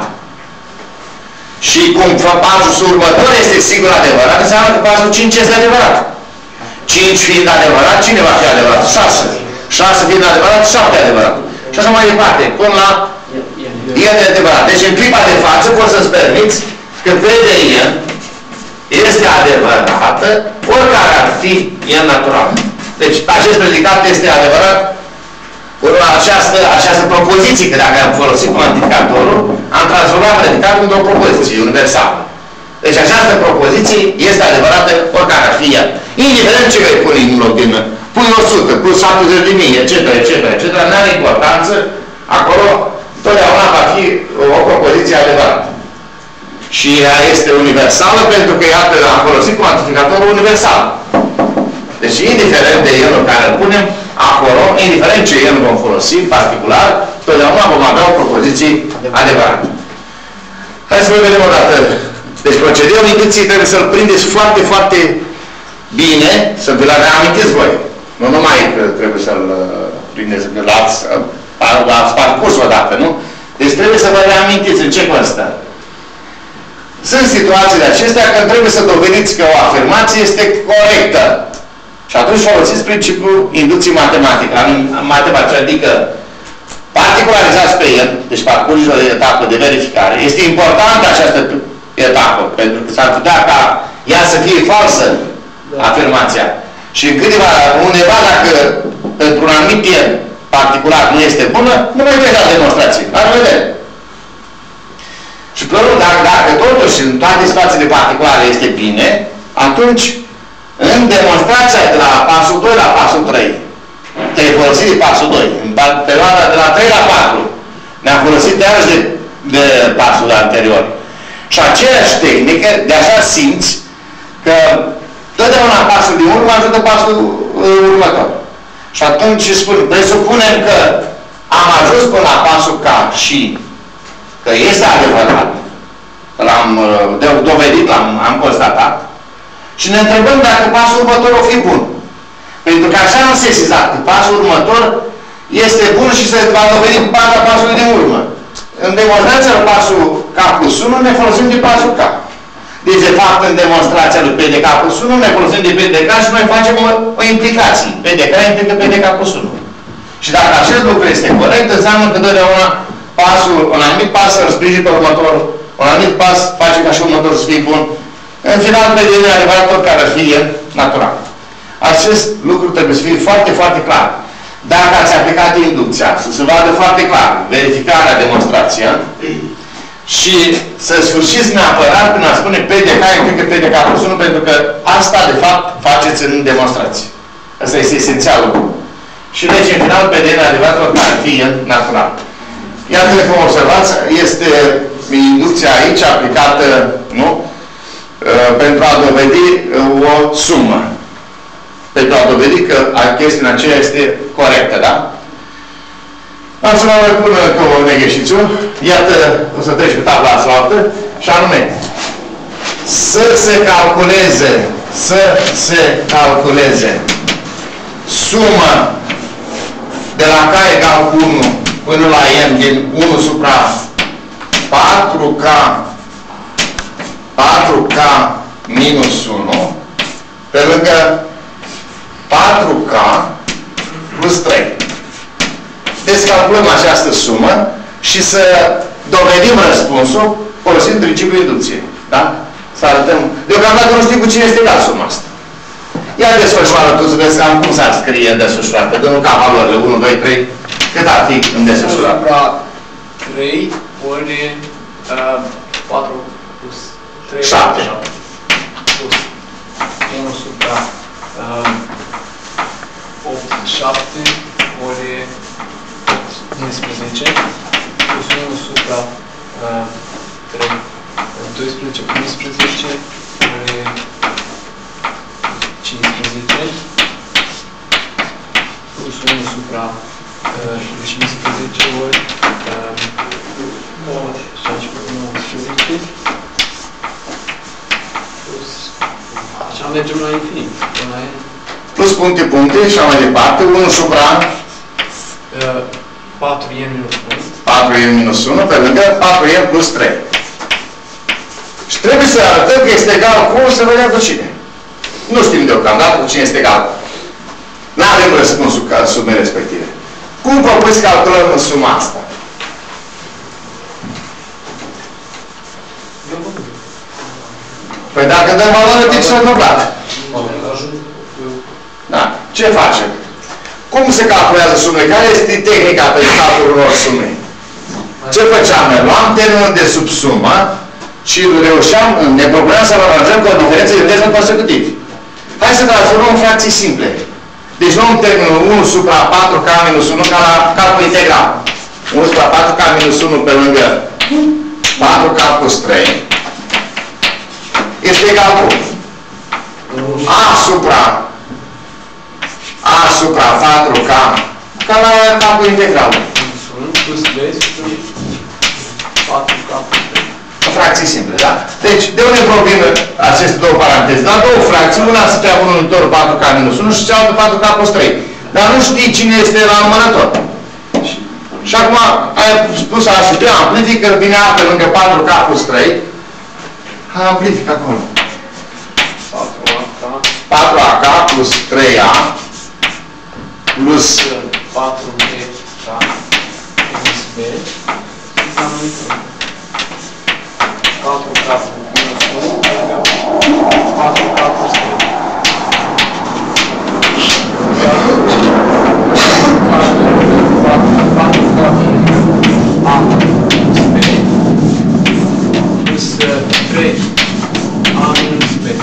și cum pasul următor este sigur adevărat, înseamnă că pasul cinci este adevărat. cinci fiind adevărat, cine va fi adevărat? șase. șase fiind adevărat, șapte adevărat. Și așa mai departe, până la e de adevărat. Deci în clipa de față poți să-ți permiți că P de N este adevărată, oricare ar fi N natural. Deci acest predicat este adevărat. Această, această propoziție, că dacă am folosit cuantificatorul, am transformat predicatul într-o propoziție universală. Deci această propoziție este adevărată oricare ar fi ea. Indiferent ce vei pune în loc din pui o sută, plus șaptezeci de mii, et cetera, et cetera, et cetera, nu are importanță, acolo totdeauna va fi o propoziție adevărată. Și ea este universală pentru că, iată, am folosit cuantificatorul universal. Deci, indiferent de el care îl punem acolo, indiferent ce el vom folosi, particular, totdeauna vom avea o propoziție adevărată. Hai să vă vedem o dată. Deci, procedeul inducției trebuie să-l prindeți foarte, foarte bine, să vi-l reamintiți voi. Nu numai că trebuie să-l prindeți, că l-ați parcurs odată, nu? Deci trebuie să vă reamintiți în ce constă. Sunt situațiile acestea când trebuie să dovediți că o afirmație este corectă. Și atunci folosiți principiul inducției matematice, matematice, adică particularizați pe el, deci parcurgeți o etapă de verificare. Este importantă această etapă, pentru că s-ar putea ca ea să fie falsă, afirmația. Și în câteva, undeva, dacă pentru un anumit timp particular nu este bună, nu mai trebuie la demonstrație. La revedere! Și pe urmă, dacă, dacă totuși în toate situațiile particulare este bine, atunci în demonstrația de la pasul doi la pasul trei, te-ai folosit de pasul doi, în perioada de la trei la patru, ne-am folosit de de, de pasul anterior. Și aceeași tehnică, de așa simți că totdeauna pasul de urmă ajută pasul următor. Și atunci spun, presupunem că am ajuns până la pasul K și că este adevărat, l-am dovedit, l-am am constatat, și ne întrebăm dacă pasul următor o fi bun. Pentru că așa am sesizat că pasul următor este bun și se va dovedi cu partea pasului de urmă. În demonstrația lui pasul K plus unu ne folosim de pasul K. Deci, de fapt, în demonstrația lui P de K plus unu ne folosim de P de K și noi facem o, o implicație. P de K implică P de K plus unu. Și dacă acest lucru este corect, înseamnă că totdeauna pasul, un anumit pas îl sprijin pe următor, un anumit pas face ca și următorul să fie bun. În final, P de N e adevărat oricare ar fi el natural. Acest lucru trebuie să fie foarte, foarte clar. Dacă ați aplicat inducția, să se vadă foarte clar verificarea, demonstrația, și să sfârșiți neapărat până a spune P de K implică P de K plus unu, pentru că asta, de fapt, faceți în demonstrație. Asta este esențialul. Și deci, în final, P de N e adevărat oricare ar fi el natural. Iată, cum observați, este inducția aici aplicată, nu? pentru a dovedi o sumă. Pentru a dovedi că chestiunea aceea este corectă, da? Am să vă pun încă un exercițiu. Iată, o să treci pe tabla asta altă, și anume să se calculeze să se calculeze suma de la k egal cu unu până la n din unu supra patru k patru k minus unu pe lângă patru k plus trei. Deci calculăm această sumă și să dovedim răspunsul folosind principiul inducției. Da? Să arătăm. Deocamdată nu știu cu cine este egal suma asta. Ia desfășoară tu să vezi cam cum s-ar scrie în desfășurat. Pe dăm ca valorile unu, doi, trei. Cât ar fi în desfășurat? trei ori uh, patru plus trei. șapte. Plus unu supra uh, opt, șapte ori unsprezece plus unu supra uh, trei, doisprezece plus unsprezece ori cincisprezece plus unu supra uh, cincisprezece ori uh, șaisprezece plus așa mergem la infinit până la n. Plus puncte, puncte și așa mai departe. unu supra uh, patru n minus unu. patru n minus unu pe lângă patru n plus trei. Și trebuie să arătăm că este egal cu să vedem cu cine. Nu știm deocamdată cu cine este egal. Nu avem răspunsul ca sumei respective. Cum propui să calculăm în suma asta? Păi dacă dăm valoare, timp s-a întâmplat. Da. Ce facem? Cum se calculează sumele? Care este tehnica pentru calculul unor sume? Ce făceam? Noi luam termenul de subsumă și reușeam, ne propuneam să aranjăm cu o diferență de termen consecutiv. Hai să transformăm în fracții simple. Deci luăm termenul unu supra patru k minus unu ca la calcul integral. unu supra patru k minus unu pe lângă patru k plus trei este egal cu a supra a supra patru k ca la calcul integral. Plus trei patru k plus trei. Fracții simple, da? Deci, de unde provin aceste două paranteze? La două fracții, una se treabă unul numitor patru k minus unu și cealaltă patru k plus trei. Dar nu știi cine este la numărător. Și acum ai spus A și B, amplifică, vine A pe lângă patru k plus trei. Amplifică acolo. patru a k plus trei a plus patru b k plus b patru k minus unu patru k plus trei. patru k a plus b plus trei a minus b.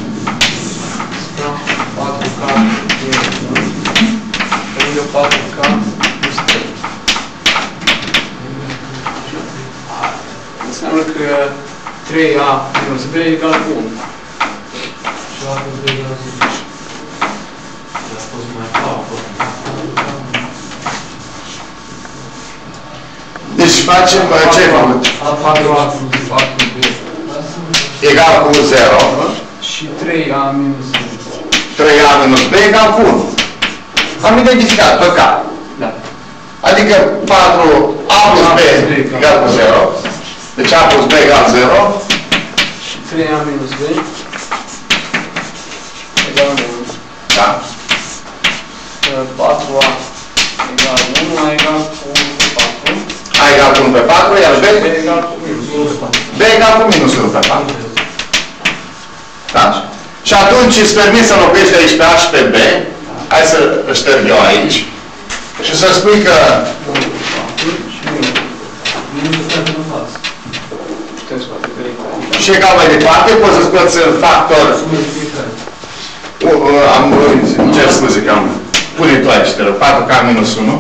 patru k minus unu lângă patru k plus trei. Înseamnă că trei a minus b egal cu unu. Și a plus b egal cu zece. A fost mai clar. Deci facem ce ai făcut? A patru a plus patru b Egal cu zero. și trei a minus b. trei a minus b egal cu unu. Am identificat pe K. Da. Adică patru a plus b egal cu zero. Deci a plus b egal zero. Și trei a minus b egal unu. Da. patru a egal unu, a egal cu unu pe patru. A egal cu unu pe patru, iar b, B egal cu minus unu pe patru. b egal cu minus unu pe patru. Da? Și atunci îți permis să locuiești aici pe A și pe B. Hai să șterg eu aici. Și să spui că și egal mai departe, poți să scoți factor. Am cer scuze că am pune tu aici, te rog, patru k minus unu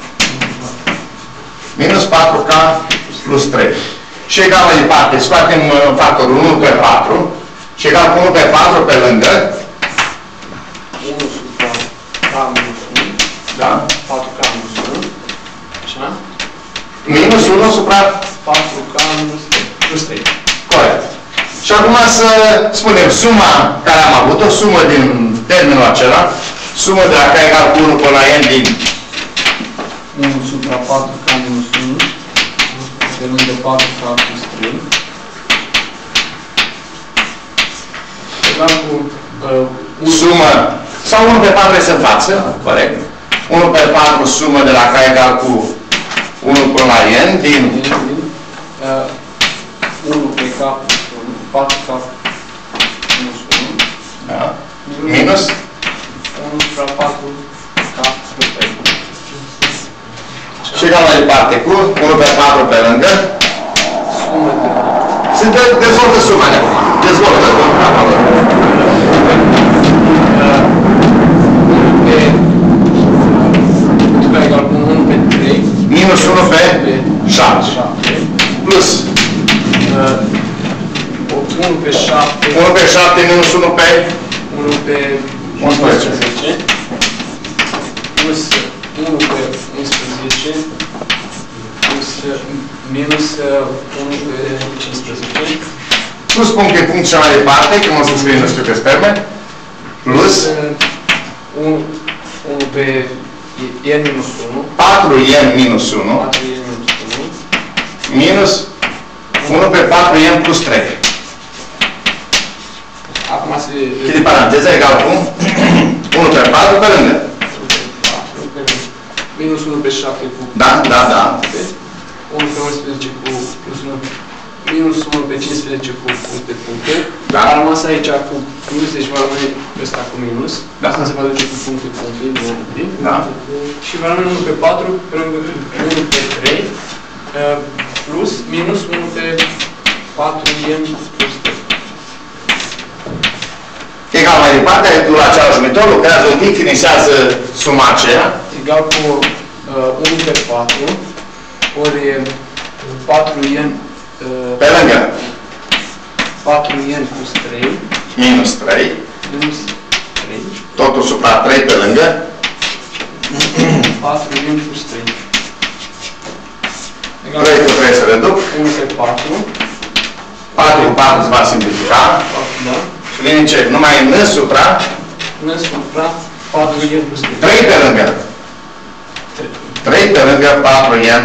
minus patru k plus trei. Și egal mai departe, scoatem factorul unu pe patru Și egal cu unu pe patru pe lângă. unu supra K minus unu. Da. patru K minus unu. Așa? Minus unu supra patru K minus trei. Plus trei. Corect. Și acum să spunem suma care am avut-o, sumă din termenul acela, sumă de la K egal cu unu până la N din unu supra patru K minus unu. Pe lângă patru K plus trei. Egal cu uh, sumă, sau unu pe patru este în față, corect. unu pe patru sumă de la K egal cu unu până la N din uh, unu pe K plus unu, patru K minus unu. Da. Minus unu supra patru K plus trei. Și egal mai departe cu unu pe patru pe lângă. Sumă de... Se de dezvoltă suma de acum. Dezvoltă. unu pe egal cu unu pe trei. Minus unu pe șapte. Plus unu pe șapte. unu pe șapte minus unu pe unu pe unsprezece. Plus unu pe unsprezece. Plus minus unu pe cincisprezece. plus puncte, punct și mai departe, că mă să scrie nu știu că sperme. Plus unu pe N minus unu. patru N minus unu. patru N minus unu. Minus unu pe patru N plus trei. Acum se... Chide paranteză egal cu unu pe patru pe lângă. Minus unu pe șapte cu... Da, da, da. unu pe unsprezece cu plus unu. Minus unu pe cincisprezece cu puncte, puncte. Da. A rămas aici cu plus, deci va rămâne ăsta cu minus. Da. Asta se va duce cu puncte, puncte. Da. Și va rămâne unu pe patru, pe lângă unu pe trei, plus, minus unu pe patru N plus trei. Egal mai departe, tu la același metod, lucrează un pic, finisează suma aceea. Egal cu uh, unu pe patru, ori patru N uh, Pe lângă. patru N plus trei. Minus trei. Minus trei. Totul supra trei pe lângă. patru N plus trei. Egal trei cu trei se reduc. unu pe patru. patru cu patru se va simplifica. Da. Și vine ce? Numai N supra N supra patru N plus trei. trei pe lângă. trei pe lângă patru N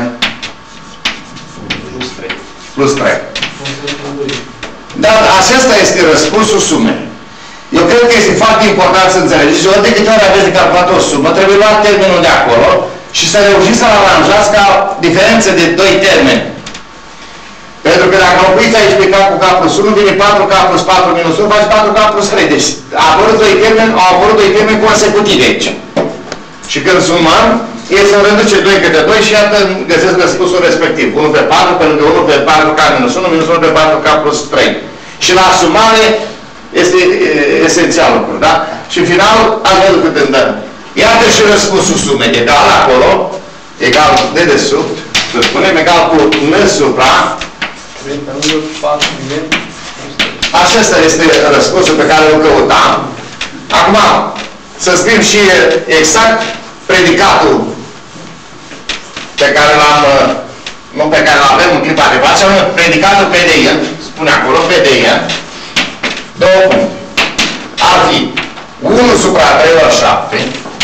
Plus trei. plus trei. Dar acesta este răspunsul sumei. Eu cred că este foarte important să înțelegeți. Ori de câte ori aveți de calculat o sumă, trebuie luat termenul de acolo și să reușiți să-l aranjați ca diferență de doi termeni. Pentru că dacă o puiți aici pe K cu K plus unu, vine patru K plus patru minus unu, faci patru K plus trei. Deci a apărut doi termeni, au apărut doi termeni consecutive aici. Și când sumăm, ei se reduce doi câte doi și iată găsesc răspunsul respectiv. unu pe patru, pe lângă unu pe patru K minus unu, minus unu pe patru K plus trei. Și la sumare este e, esențial lucru, da? Și în final, am văzut cât îmi dă. Iată și răspunsul sumei. Egal acolo, egal de desubt, să spunem, egal cu N supra. Acesta este răspunsul pe care îl căutam. Acum, să scriem și exact predicatul pe care l-am, nu pe care l-avem în clipa de față, predicatul P D I, spune acolo P D I, două puncte. Ar fi unu supra trei ori șapte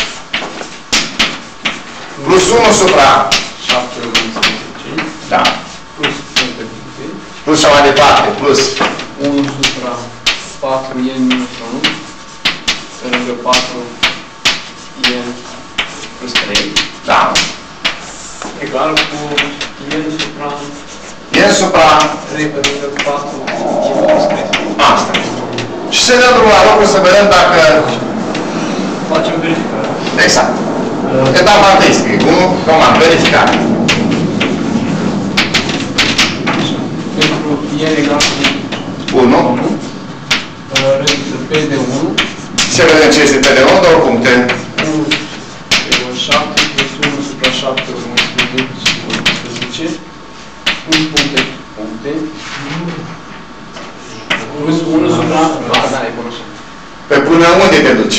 plus unu supra șapte ori unsprezece. Da. Plus puncte, puncte. Plus și mai departe, plus unu supra patru N minus unu. Pe lângă patru N plus trei. da. Egal cu N supra E supra trei pe lângă patru N plus trei. asta. Și să dăm drumul la locul să vedem dacă... Facem verificare. Exact. Etapa întâi scrie. unu, comand, verificare. Pentru N egal cu unu. P de unu. Ce vedem ce este P de unu? Două puncte. unu pe șapte plus unu supra șapte ori unsprezece. un puncte, puncte. Plus unu supra unde te duci?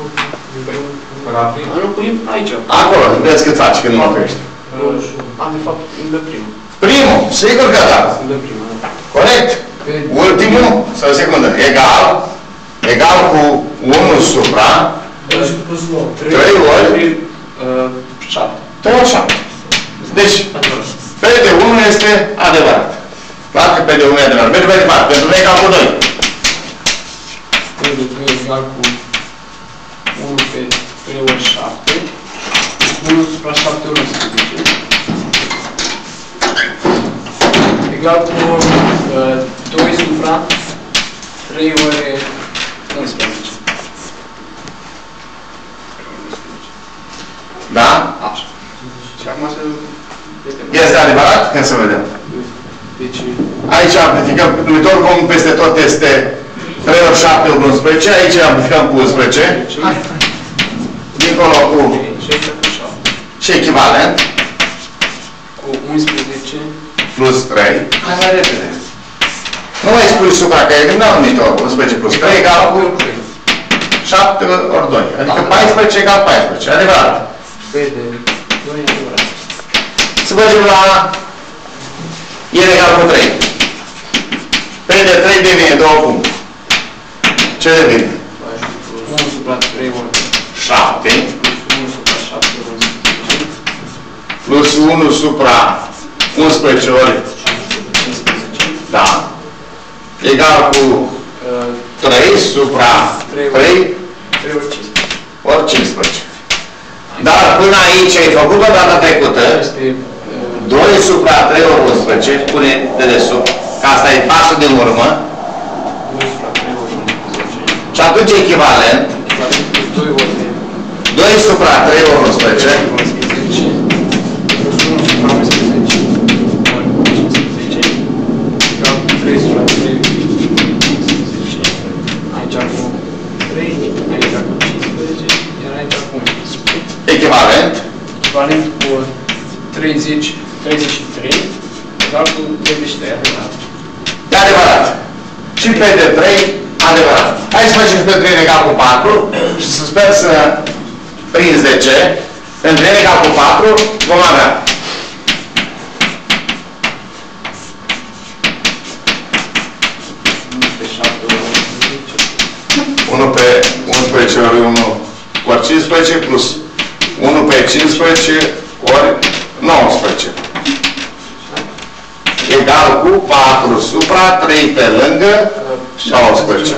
Nu, pui aici. Acolo, vezi cât faci când mă oprești. Am de fapt, îmi dă primul. Primul, sigur că da. Îmi dă primul, da. Corect. Ultimul, sau o secundă, egal, egal cu unu supra trei ori șapte. trei ori șapte. Deci, P de unu este adevărat. Clar că P de unu e adevărat. Mergem mai departe, pentru noi egal cu doi. P de doi egal cu unu pe trei ori șapte. unu supra șapte ori unsprezece. Egal cu uh, doi supra trei ori unsprezece. Da? Așa. Și acum să vedem. Este adevărat? Când să vedem. Deci... Aici amplificăm, numitorul comun peste tot este trei ori șapte ori unsprezece, aici amplificăm cu unsprezece. Dincolo cu... Și echivalent. Cu unsprezece. Plus trei. Hai mai repede. Nu mai spui supra, că e gândea numitor. unsprezece plus trei egal cu șapte ori doi. Adică paisprezece egal paisprezece. Adevărat. P de doi adevărat. Să mergem la e egal cu trei. P de trei devine două puncte. Ce devine? unu supra trei ori șapte. unu supra șapte ori unsprezece. Plus unu supra unsprezece ori. Da. Egal cu trei supra trei trei ori cincisprezece. ori cincisprezece. Dar până aici ai făcut-o data trecută. doi supra trei ori unsprezece, pune de desubt, că asta e pasul din urmă. Și atunci echivalent. doi supra trei ori unsprezece. trei supra trei ori unsprezece. Aici cu trei, aici cu cincisprezece, iar aici cu unsprezece. Echivalent. Echivalent cu treizeci, treizeci și trei, egal cu treizeci și trei, adevărat. E adevărat. Și P de trei, adevărat. Hai să facem P de trei egal cu patru și să sper să prinzi de ce. Pentru N egal cu patru vom avea unu pe unsprezece ori unu ori cincisprezece plus unu pe cincisprezece ori nouăsprezece. Egal cu patru supra trei pe lângă nouăsprezece.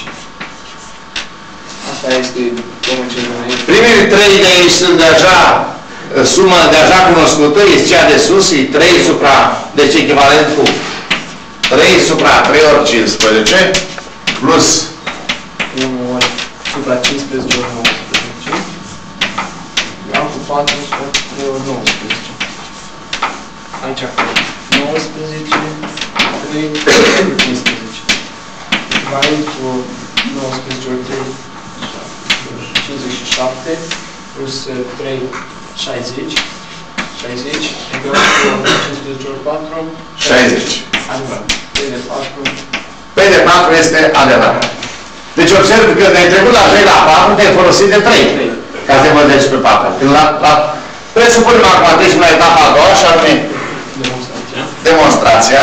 Asta este domnul cel mai... Primele trei de aici sunt deja, suma deja cunoscută, este cea de sus, e trei supra, deci echivalent cu trei supra trei ori cincisprezece plus unu ori supra cincisprezece ori nouăsprezece. Egal cu patru supra trei ori nouăsprezece. Aici cu nouăsprezece, trei, cincisprezece. Echivalent cu nouăsprezece ori trei, cincizeci și șapte, plus trei, șaizeci. șaizeci, egal cu cincisprezece ori patru, șaizeci. Adevărat. P de patru. P de patru este adevărat. Deci observ că de-ai trecut la trei la patru, te-ai folosit de trei. Ca să te mădești pe patru. Când la, la, presupunem acum trecem la etapa a doua și anume Demonstrația. demonstrația.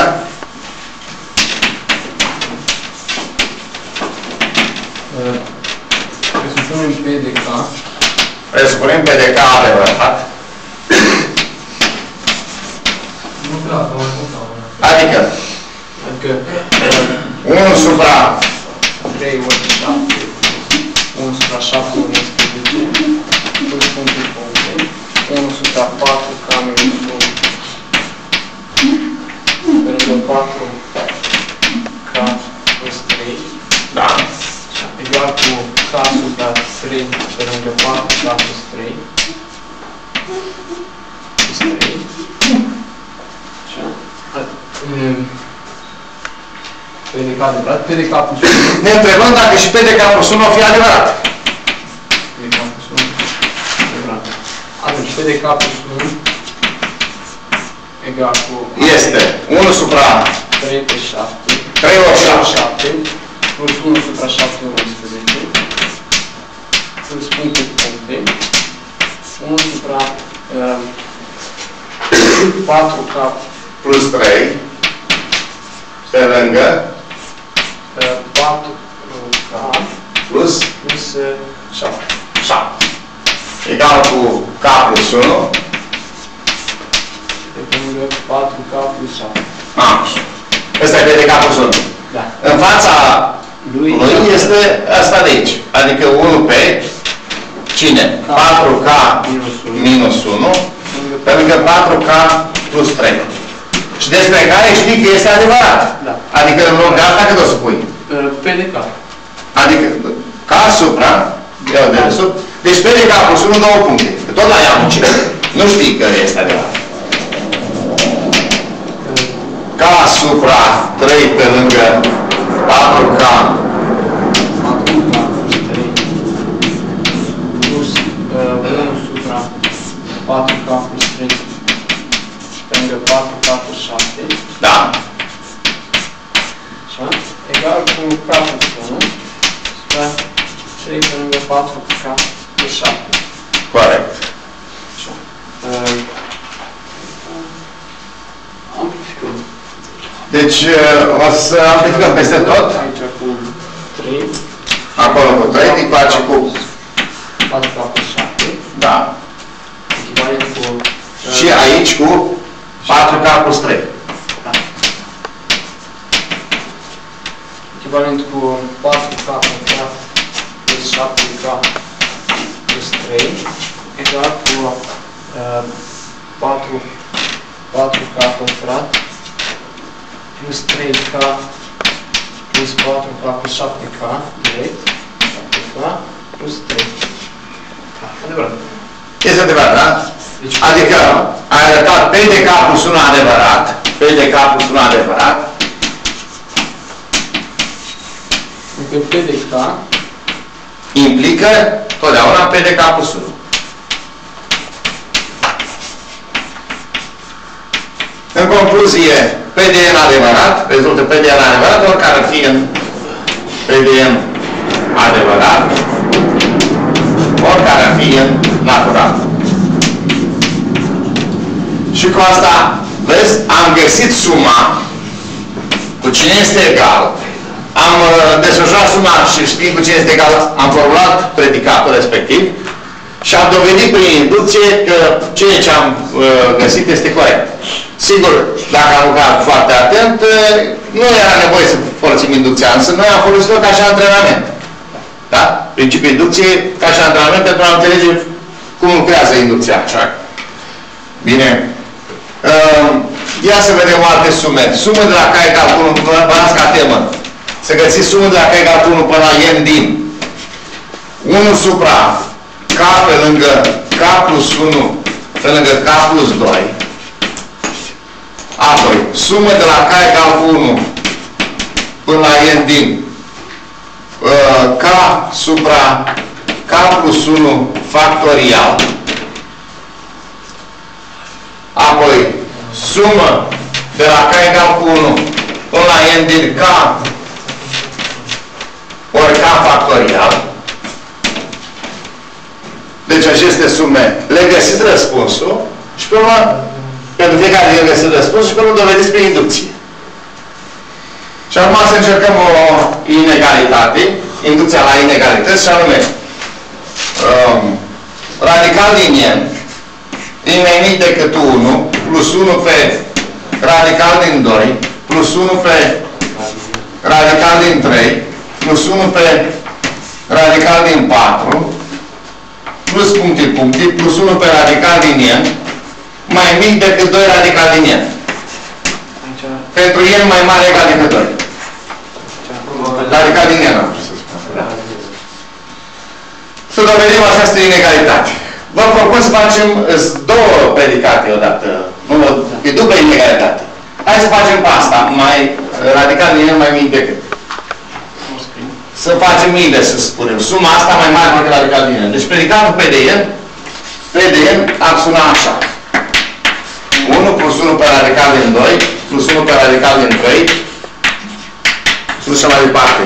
Presupunem P de K. Presupunem P de K adevărat. Adică Adică unu supra trei ori șapte, unu supra șapte ori unsprezece, plus punctul puncte, unu supra patru K minus unu, pe lângă patru K plus trei, da. egal cu K supra trei pe lângă patru K plus trei, plus trei, așa. P de K adevărat, P de K plus unu. Ne întrebăm dacă și P de K plus unu o fi adevărat. P de K plus unu. Adevărat. Atunci, P de K plus unu egal cu... Este unu supra trei pe șapte. trei ori șapte. plus unu supra șapte ori unsprezece. patru K plus trei pe lângă patru K plus plus șapte. șapte. Egal cu K plus unu. Pe lângă patru K plus șapte. Așa. Ăsta e P de K plus unu. Da. În fața Lui, lui este asta de aici. Adică unu pe cine? patru K minus unu pe lângă patru K plus trei. Și despre care știi că este adevărat. Da. Adică în loc de asta cât o să pui? P de K. Adică K supra, iau de sub, deci P de K plus unu, două puncte. Că tot la ea muncire. Nu știi că este adevărat. K supra trei pe lângă patru K patru K plus trei plus unu supra patru K plus trei pe lângă patru K plus șapte. Da. Așa? Egal cu K plus unu supra trei pe lângă patru K plus șapte. Corect. Așa. Amplificăm. Deci o să amplificăm peste tot. Aici cu trei. Acolo cu trei, îi face cu... patru K plus șapte. Da. Echivalent cu... Și aici cu patru K plus trei. Da. Echivalent cu patru K pătrat plus șapte K plus trei. Egal cu uh, patru, patru K pătrat plus trei K plus patru K plus șapte K direct. șapte K plus trei. Da, adevărat. Este adevărat, da? Deci, Adică ai arătat P de K plus unu adevărat, P de K plus unu adevărat, Pe P de K implică totdeauna P de K plus unu. În concluzie, P de N adevărat, rezultă P de N adevărat, oricare ar fi în P de N adevărat, oricare ar fi în natural. Și cu asta, vezi, am găsit suma cu cine este egal, am uh, desfășurat suma și știm cu cine este egal, am formulat predicatul respectiv și am dovedit prin inducție că ceea ce am uh, găsit este corect. Sigur, dacă am lucrat foarte atent, uh, nu era nevoie să folosim inducția, însă noi am folosit-o ca și antrenament. Da? Principiul inducției ca și antrenament pentru a înțelege cum lucrează inducția. Așa. Bine. Uh, ia să vedem alte sume. Sumă de la K egal cu unu, bănați ca temă. Să găsiți sumă de la K egal cu unu până la N din unu supra K pe lângă K plus unu pe lângă K plus doi. Apoi, sumă de la K egal cu unu până la N din uh, K supra K plus unu factorial. Apoi, sumă de la K egal cu unu până la N din K ori K factorial. Deci aceste sume le găsiți răspunsul și pe urmă, pentru fiecare le găsiți răspunsul și pe urmă dovediți prin inducție. Și acum să încercăm o inegalitate, inducția la inegalități, și anume um, radical din N e mai mic decât unu plus unu pe radical din doi plus unu pe radical din trei plus unu pe radical din patru plus puncte puncte plus unu pe radical din N mai mic decât doi radical din N. Pentru N mai mare egal decât doi. Radical din N, am vrut să spun. Da. Să dovedim această inegalitate. Vă propun să facem două predicate odată. Nu, e dublă inegalitate. Hai să facem pe asta, mai radical din N mai mic decât. Să facem invers, să spunem. Suma asta mai mare decât radical din N. Deci predicatul P de N, P de N ar suna așa. unu plus unu pe radical din doi, plus unu pe radical din trei, plus și mai departe.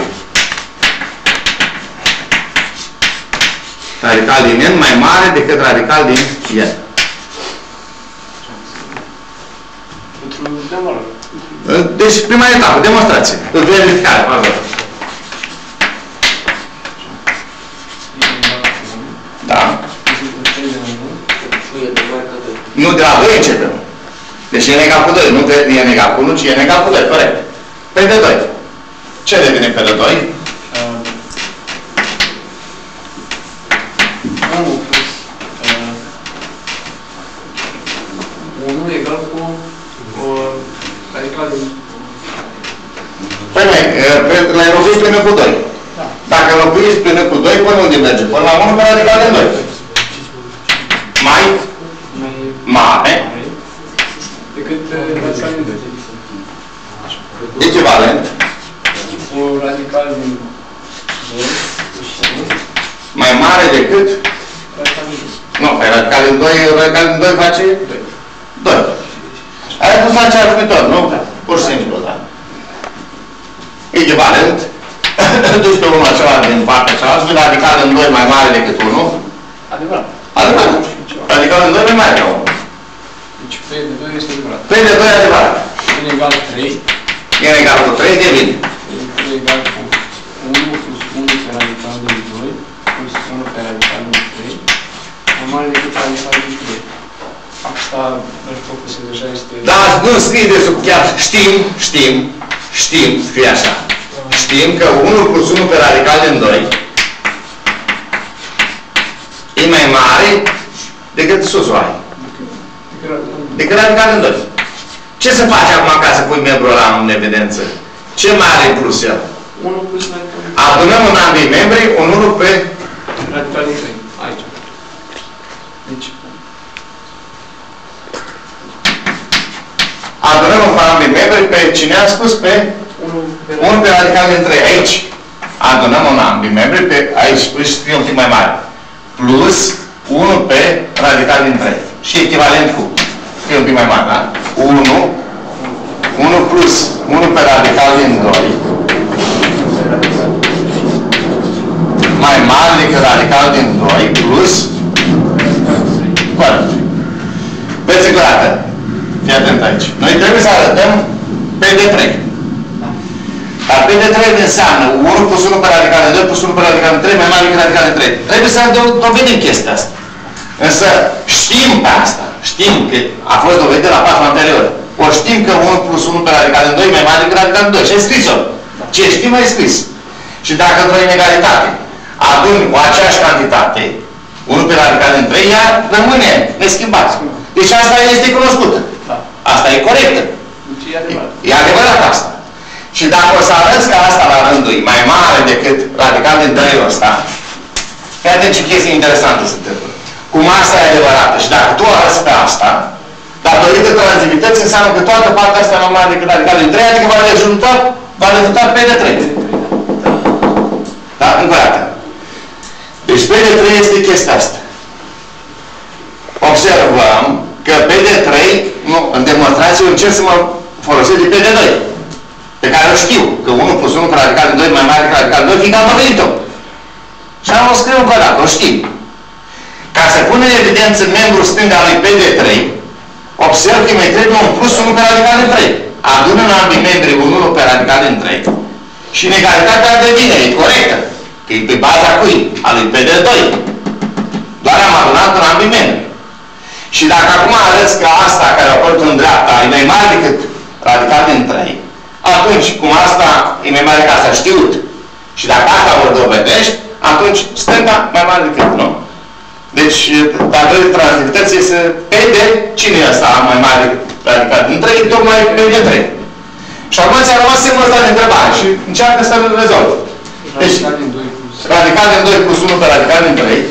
Radical din N mai mare decât radical din N. Deci, prima etapă, demonstrație. Verificare, pardon. Da. Nu, de la doi începem. Deci e egal cu doi, nu e egal cu unu, ci e egal cu doi, corect. P de doi. Ce devine P de doi? unu plus unu egal cu radical din... Păi mai, l-ai înlocuit până cu doi. Dacă înlocuiți până cu doi, până unde merge? Până la unu pe radical din doi. Mai mare decât radical din doi. Echivalent. Cu radical din doi. Mai mare decât? Radical din doi. Nu, pe radical din doi, radical din doi face? doi. Ai pus la cealaltă, nu? Pur și simplu, da. Echivalent. Duci pe unul acela din partea cealaltă, radical din doi mai mare decât unu. Adevărat. Adevărat. Radical din doi mai mare ca unu. Deci P de doi este adevărat. P de doi adevărat. N egal trei. N egal cu trei devine. N egal cu unu plus unu pe radical din doi plus unu pe radical din trei mai mare decât radical din trei. Asta, nu știu că se deja este... Da, nu scrie de sub chiar. Știm, știm, știm, scrie așa. Știm că unu plus unu pe radical din doi e mai mare decât susul ai. Decât radical din doi. Ce să faci acum ca să pui membrul ăla în evidență? Ce mare plus el? unu plus radical din trei. Adunăm în ambii membri un unu pe radical din trei. Aici. Deci... Adunăm în ambii membri pe cine a spus? Pe unu pe radical din trei. Aici. Adunăm în ambii membri pe aici. Își scrie un pic mai mare. Plus unu pe radical din trei. Și echivalent cu. Scrie un pic mai mare, da? unu. unu plus unu pe radical din doi. Mai mare decât radical din doi. Plus. Corect. Veți încă fii atent aici. Noi trebuie să arătăm P de trei. Dar P de trei înseamnă unu plus unu pe radical de doi plus unu pe radical de trei mai mare decât radical de trei. Trebuie să dovedim chestia asta. Însă știm pe asta. Știm că a fost dovedit la pasul anterior. O știm că unu plus unu pe radical de doi mai mare decât radical de doi. Și ai scris-o. Ce știm, ai scris. Și dacă într-o inegalitate aduni o aceeași cantitate, unu pe radical de trei, ea rămâne neschimbat. Deci asta este cunoscută. Asta e corectă. E adevărat. E adevărat asta. Și dacă o să arăți că asta la rândul e mai mare decât radical din trei ăsta, iată ce chestie interesantă se întâmplă. Cum asta e adevărată și dacă tu arăți pe asta, datorită tranzivității înseamnă că toată partea asta e mai mare decât radical din trei, adică va rezulta, va rezulta P de trei. Da? Încă o dată. Deci P de trei este chestia asta. Observăm că P de trei, nu, în demonstrație încerc să mă folosesc de P de doi. Pe care o știu, că unu plus unu pe radical de doi mai mare decât radical de doi, fiindcă am dovedit-o. Și am o scriu încă o dată, o știm. Ca să pun în evidență membrul stâng al lui P de trei, observ că mai trebuie un plus unu pe radical de trei. Adună în ambii membri un unu pe radical de trei. Și inegalitatea devine, e corectă. Că e pe baza cui? A lui P de doi. Doar am adunat în ambii membri. Și dacă acum arăți că asta care a apărut în dreapta e mai mare decât radical din trei, atunci, cum asta e mai mare ca asta știut, și dacă asta o dovedești, atunci stânga mai mare decât, nu? Deci, dacă tranzivității este P de cine e ăsta mai mare decât radical din trei, tocmai P de trei. Și acum ți-a rămas semnul ăsta de întrebare și încearcă să-l rezolvi. Deci, radical din doi plus unu pe radical din trei.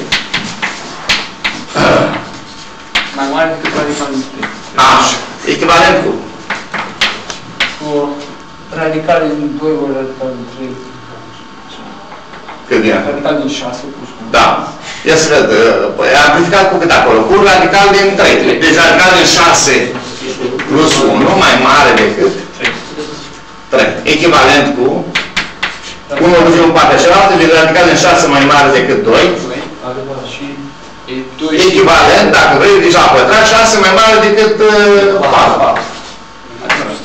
Mai mare decât radical din trei. Așa. Echivalent cu? Cu radical din doi ori radical din trei. Cât din? Radical din șase plus unu. Da. Ia să văd. E amplificat cu cât acolo? Cu radical din trei. Deci radical din șase plus unu mai mare decât trei. Echivalent cu? unu duce în partea cealaltă, deci radical din șase mai mare decât doi. Adevărat. Și e doi. Echivalent, dacă vrei, deci la pătrat, șase mai mare decât patru. Adevărat.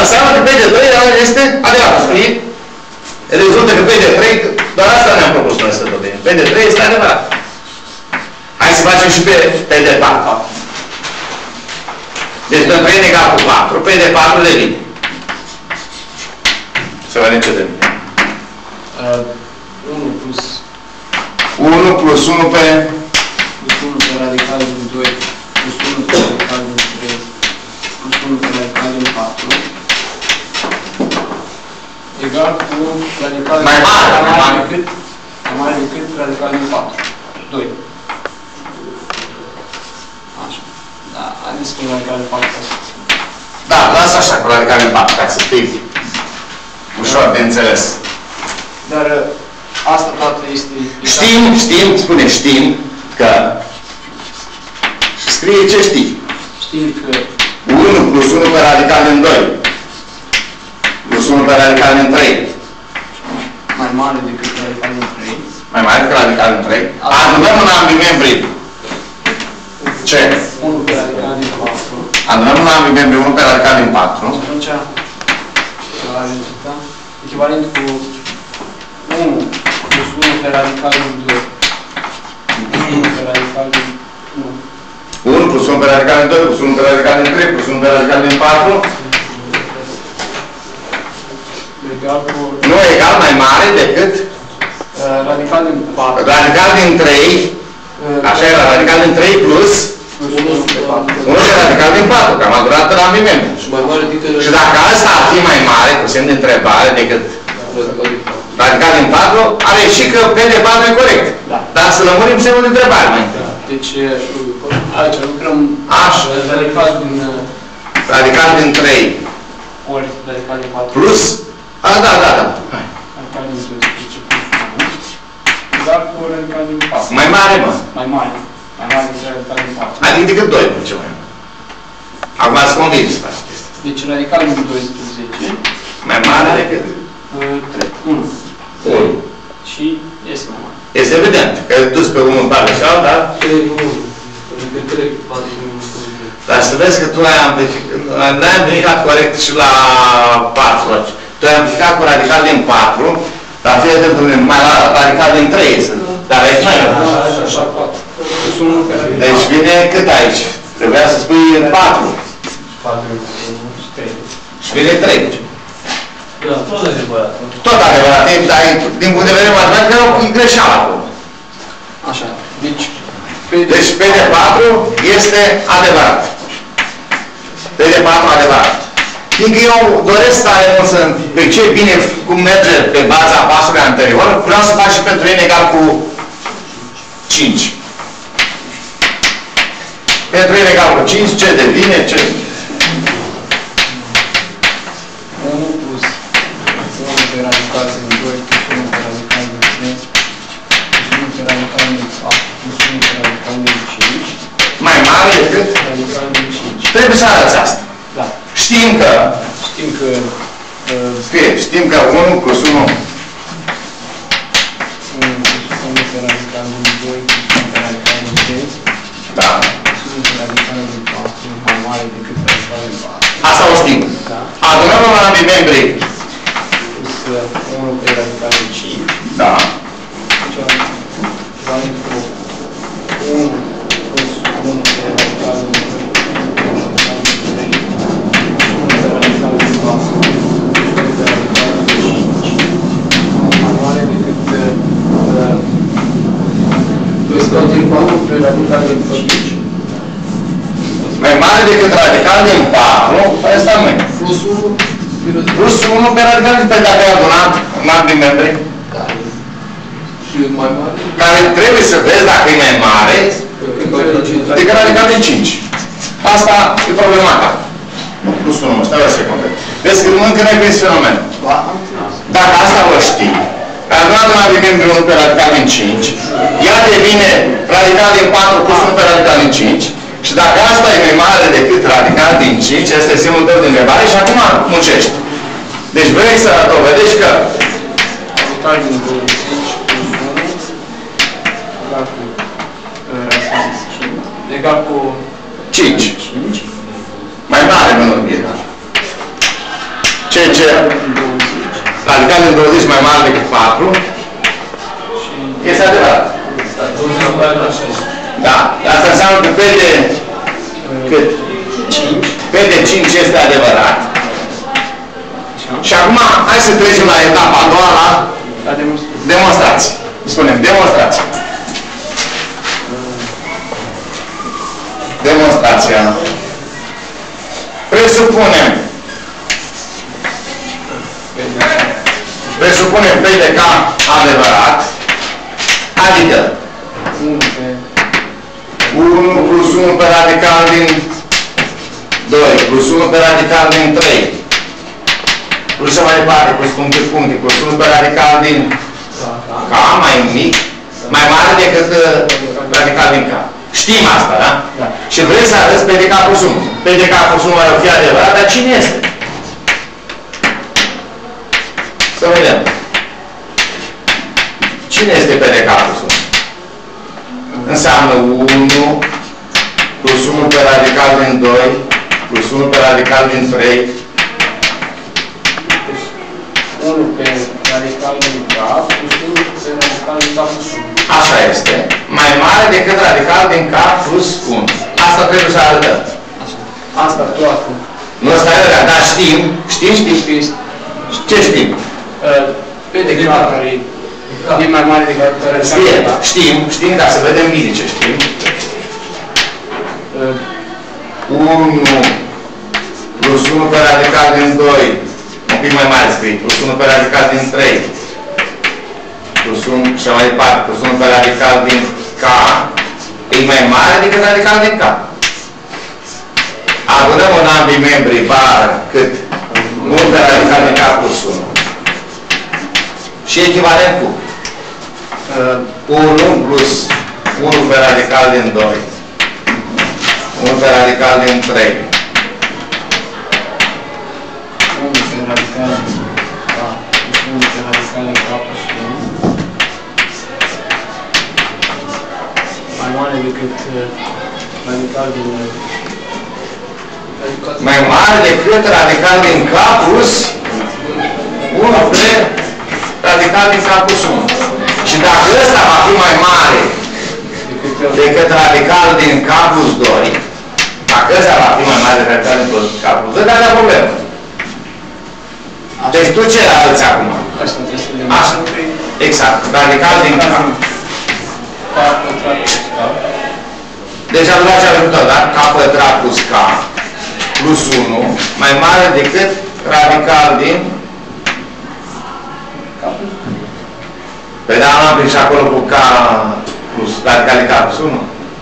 înseamnă că P de doi este adevărat. Scrie? Rezultă că P de trei, doar asta ne-am propus noi să dovedim. P de trei este adevărat. Hai să facem și pe P de patru. Deci dăm P egal cu patru. P de patru devine. Să vedem ce devine. unu plus unu plus unu pe... plus unu pe radical din doi plus unu pe radical din trei plus unu pe radical din patru egal cu radical mai mare, mai mare decât mai mare decât radical din patru. doi. Așa. Da, haideți cu radical din patru. Da, lasă așa cu radical din patru, ca să fie ușor de înțeles. Dar asta toată este... Știm, știm, spune, știm că scrie ce știi. Știm că unu plus unu pe radical din doi plus unu pe radical din trei mai mare decât radical din trei. mai mare decât radical din trei. Adunăm în ambii membri. Ce? unu pe radical din patru. Adunăm în ambii membri unu pe radical din patru. Atunci, echivalent cu unu plus unu pe radical din doi. unu pe radical din unu. unu plus unu pe radical din doi, plus unu pe radical din trei, plus unu pe radical din patru. Egal cu... Nu egal, mai mare decât uh, radical din patru. Radical din trei. Uh, Așa era, radical din trei plus plus unu pe patru. unu pe radical din patru, că am adurat în ambii membri. Și mai mare decât... Și dacă asta ar fi mai mare, cu semn de întrebare, decât radical din patru, are și că P de patru e corect. Da. Dar să lămurim semnul de întrebare mai întâi. Deci, aici lucrăm Așa. radical din... Radical din trei ori radical din patru. plus... A, da, da, da. Hai. Radical din doisprezece plus unu. Egal cu radical din patru. Mai mare, mă. Mai mare. Mai mare decât radical din patru. Adică decât doi, mă, ce mai mare. Acum ați convins să faci chestia. Deci radical din doisprezece. Mai mare decât... trei. unu. unu. Și este mai mare. Este evident că e dus pe unu în partea cealaltă, dar... trei, unu. Adică trei, patru, unu. Dar să vezi că tu ai amplificat corect și la patru. Tu ai amplificat cu radical din patru, dar fie de mai la radical din trei. Dar aici mai era. Așa, patru. Deci vine cât aici? Trebuia să spui patru. patru, unu și trei. Și vine trei. Da, tot adevărat. Tot adevărat, dar din punct de vedere matematică e greșeală acolo. Așa. Deci, Deci P de patru este adevărat. P de patru adevărat. Fiindcă eu doresc tare mult să percep bine cum merge pe baza pasului anterior, vreau să fac și pentru n egal cu cinci. Pentru n egal cu cinci, ce devine? Ce? unu plus unu pe radical din doi plus unu pe radical din trei plus unu pe radical din patru plus unu pe radical din cinci Mai mare decât? radical din cinci. Trebuie să arăți asta. Da. Știm că Știm că uh, Fie, știm că unu plus unu unu plus unu pe radical din doi plus unu pe radical din trei da. plus unu pe radical din patru mai mare decât radical din patru. Asta o știm. Da. Adunăm în ambii membri. Plus uh, unu pe radical din cinci. Da. Deci, echivalent cu unu plus unu pe radical din doi plus unu pe radical din trei plus unu pe radical din patru plus unu pe radical din cinci mai mare decât plus unu pe radical din cinci Mai mare decât radical din patru, ăsta nu e. plus unu Plus unu pe radical din patru, dacă ai adunat în ambii membri, da. Și mai mare care trebuie să vezi dacă e mai mare decât radical din cinci. Asta e problema ta. Nu, plus unu, stai o secundă. Vezi că încă n-ai prins fenomenul. Dacă asta vă știi, că adunat în ambii membri unu pe radical din cinci, ea devine radical din patru plus unu pe radical din cinci, și dacă asta e mai mare decât radical din cinci, asta e semnul tău de întrebare și acum muncești. Deci vrei să dovedești că radical din douăzeci plus unu egal cu radical din cinci egal cu cinci. cinci Mai mare, nu nu e. zice radical din douăzeci mai mare decât patru. Este adevărat. Da. Asta înseamnă că P de cât? cinci. P de cinci este adevărat. Și acum, hai să trecem la etapa a doua, la demonstrație. Spunem, demonstrație. Demonstrația. Presupunem. Presupunem P de K adevărat. Adică unu plus unu pe radical din doi plus unu pe radical din trei plus și mai departe, plus puncte, puncte, plus unu pe radical din K, mai mic, mai mare decât radical din K. Știm asta, da? Da. Și vrei să arăți P de K plus unu. P de K plus unu ar fi adevărat, dar cine este? Să vedem. Cine este P de K plus unu? Înseamnă unu plus unu pe radical din doi plus unu pe radical din trei. unu pe radical din K plus unu pe radical din K plus unu. Așa este. Mai mare decât radical din K plus unu. Asta trebuie să arătăm. Asta toată. Nu asta e ăla, dar știm. Știm, știm. Ce știm? P de K e mai mare decât radical din K. Știm, știm, dar să vedem bine ce știm. unu plus unu pe radical din doi. Un pic mai mare scrie. Plus unu pe radical din trei. Plus unu și mai departe. Plus unu pe radical din K. E mai mare decât radical din K. Adunăm în ambii membri bar cât? unu pe radical din K plus unu. Și echivalent cu unu plus unu pe radical din doi. unu pe radical din trei. unu pe radical din K plus unu pe radical din K plus unu. Mai mare decât radical din... Mai mare decât radical din K plus unu pe radical din K plus unu. Și dacă ăsta va fi mai mare decât radical din K plus doi, dacă ăsta va fi mai mare decât radical din K plus doi, dar avea problemă. Deci tu ce arăți acum? Așa. Exact. Radical din K. Deci am luat cea viitor, da? K pătrat plus K plus unu mai mare decât radical din Păi da, am prins acolo cu K plus radical din K plus unu.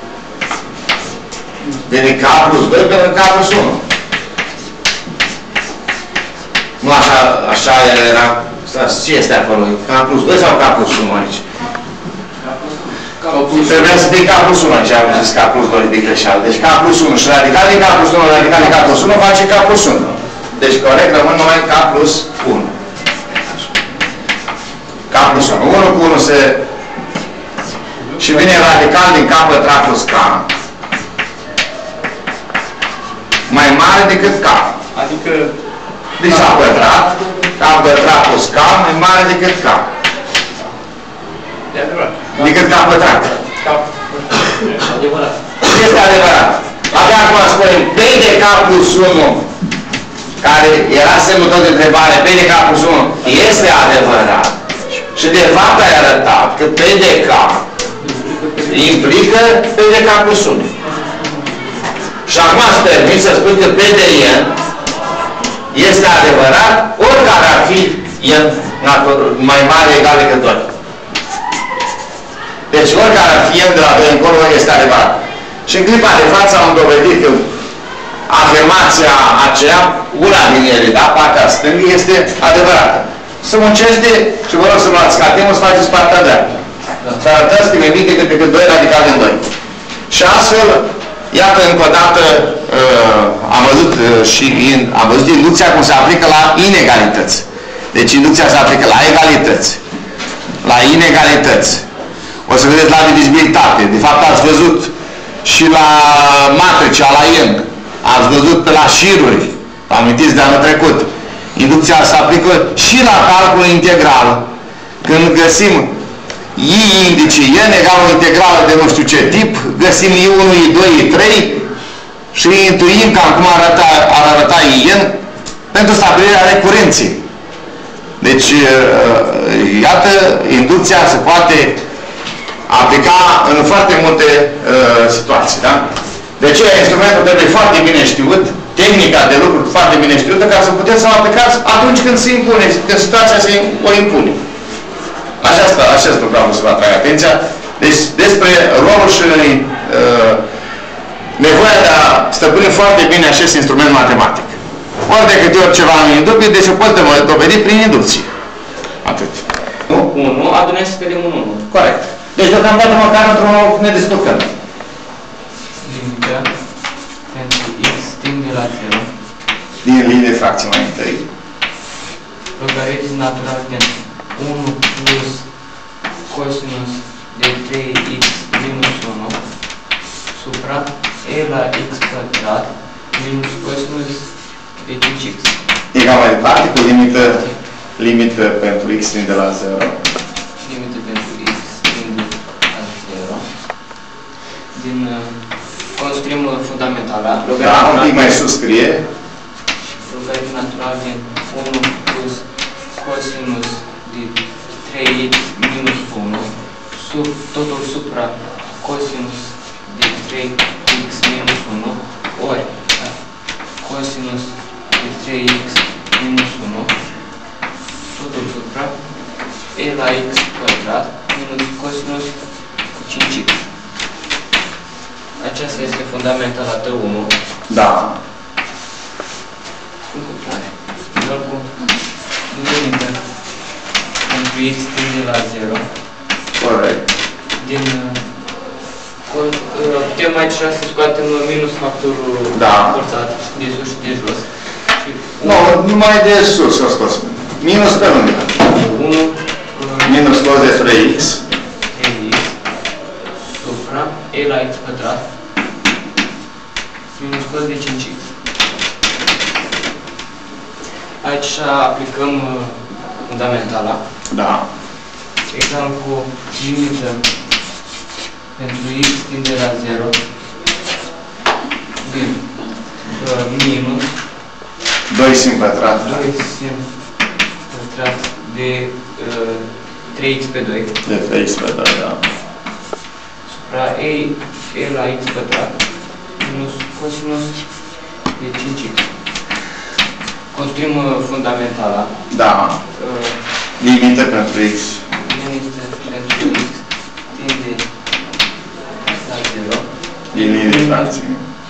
Din K plus doi pe K plus unu. Nu așa, așa era, ce este acolo? K plus doi sau K plus unu aici? Trebuia să fie K plus unu aici, am zis K plus doi de greșeală. Deci K plus unu și radical din K plus unu, radical din K plus unu face K plus unu. Deci corect rămân numai K plus unu. K plus unu. unu cu unu se... Și vine radical din K pătrat plus K. Mai mare decât K. Adică... Deci K pătrat, K pătrat plus K mai mare decât K. E adevărat. Decât K pătrat. Adevărat. Este adevărat. Abia acum spunem P de K plus unu, care era semnul tot de întrebare, P de K plus unu, este adevărat. Și de fapt ai arătat că P de K implică P de K plus unu. Și acum îți permit să spui că P de N este adevărat, oricare ar fi N mai mare egal decât doi. Deci oricare ar fi N de la doi încolo este adevărat. Și în clipa de față am dovedit că afirmația aceea, una din ele, da, partea stângă, este adevărată. Să muncește și vă rog să luați catemul să faceți partea dreaptă. Să arătați că e mic decât decât doi radical din doi. Și astfel, iată încă o dată, uh, am văzut uh, și in, am văzut inducția cum se aplică la inegalități. Deci inducția se aplică la egalități, la inegalități. O să vedeți la divizibilitate. De fapt ați văzut și la matricea, la Young. Ați văzut pe la șiruri. Amintiți de anul trecut. Inducția se aplică și la calcul integral. Când găsim I indice n egal o integrală de nu știu ce tip, găsim I unu, I doi, I trei și intuim cam cum arăta, ar arăta I n pentru stabilirea recurenței. Deci, iată, inducția se poate aplica în foarte multe uh, situații, da? De ce instrumentul trebuie foarte bine știut, tehnica de lucru foarte bine știută, ca să puteți să o aplicați atunci când se impune, când situația se o impune. Așa asta, acest lucru vreau să vă atrag atenția. Deci, despre rolul și uh, nevoia de a stăpâni foarte bine acest instrument matematic. Ori de câte ori ceva nu indubii, deci o poți dovedi prin inducție. Atât. unu, adunăm să scădem un unu. Corect. Deci, deocamdată, măcar într-un loc ne descurcăm. Limită pentru x timp de la zero. Din linie de fracție mai întâi. Logaritm natural din unu plus cosinus de trei x minus unu supra e la x pătrat minus cosinus de cinci x. Egal mai departe cu limită, limită pentru x din de la zero. Limită pentru x din de la zero. Din construim fundamentala. Da, un pic mai sus scrie. Logaritm natural din unu plus cosinus de trei x minus unu sub totul supra cosinus de trei x minus unu ori cosinus de trei x minus unu totul supra e la x pătrat minus cosinus cu cinci x. Aceasta este fundamentala T unu. Da. Încuplare. Cu limită pentru x timp de la zero. Corect. Din putem aici să scoatem minus factorul Da. forțat de sus și de jos. Nu, numai de sus o scos. Minus pe lângă. unu Minus scos de trei x. trei x supra e la x pătrat minus scos de cinci x. Aici aplicăm fundamentala. Da. Egal cu limită pentru x timp de la zero din uh, minus doi sim pătrat. doi sim pătrat de uh, trei x pe doi De trei x pătrat, da. supra e, e la x pătrat minus cosinus de cinci x. Construim uh, fundamentala. Da. Uh, Limită pentru x. limită pentru x tinde la zero. Din linie de fracție.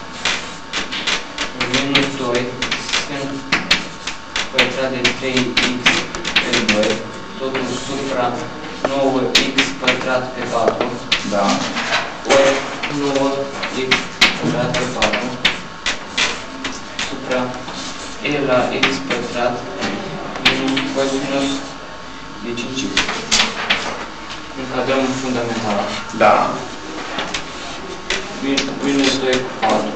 Minus doi sin pătrat de trei x pe doi totul supra nouă x pătrat pe patru. Da. Ori nouă x pătrat pe patru supra e la x pătrat minus cosinus de cinci x. Încadrăm fundamentala. Da. Minus doi cu patru.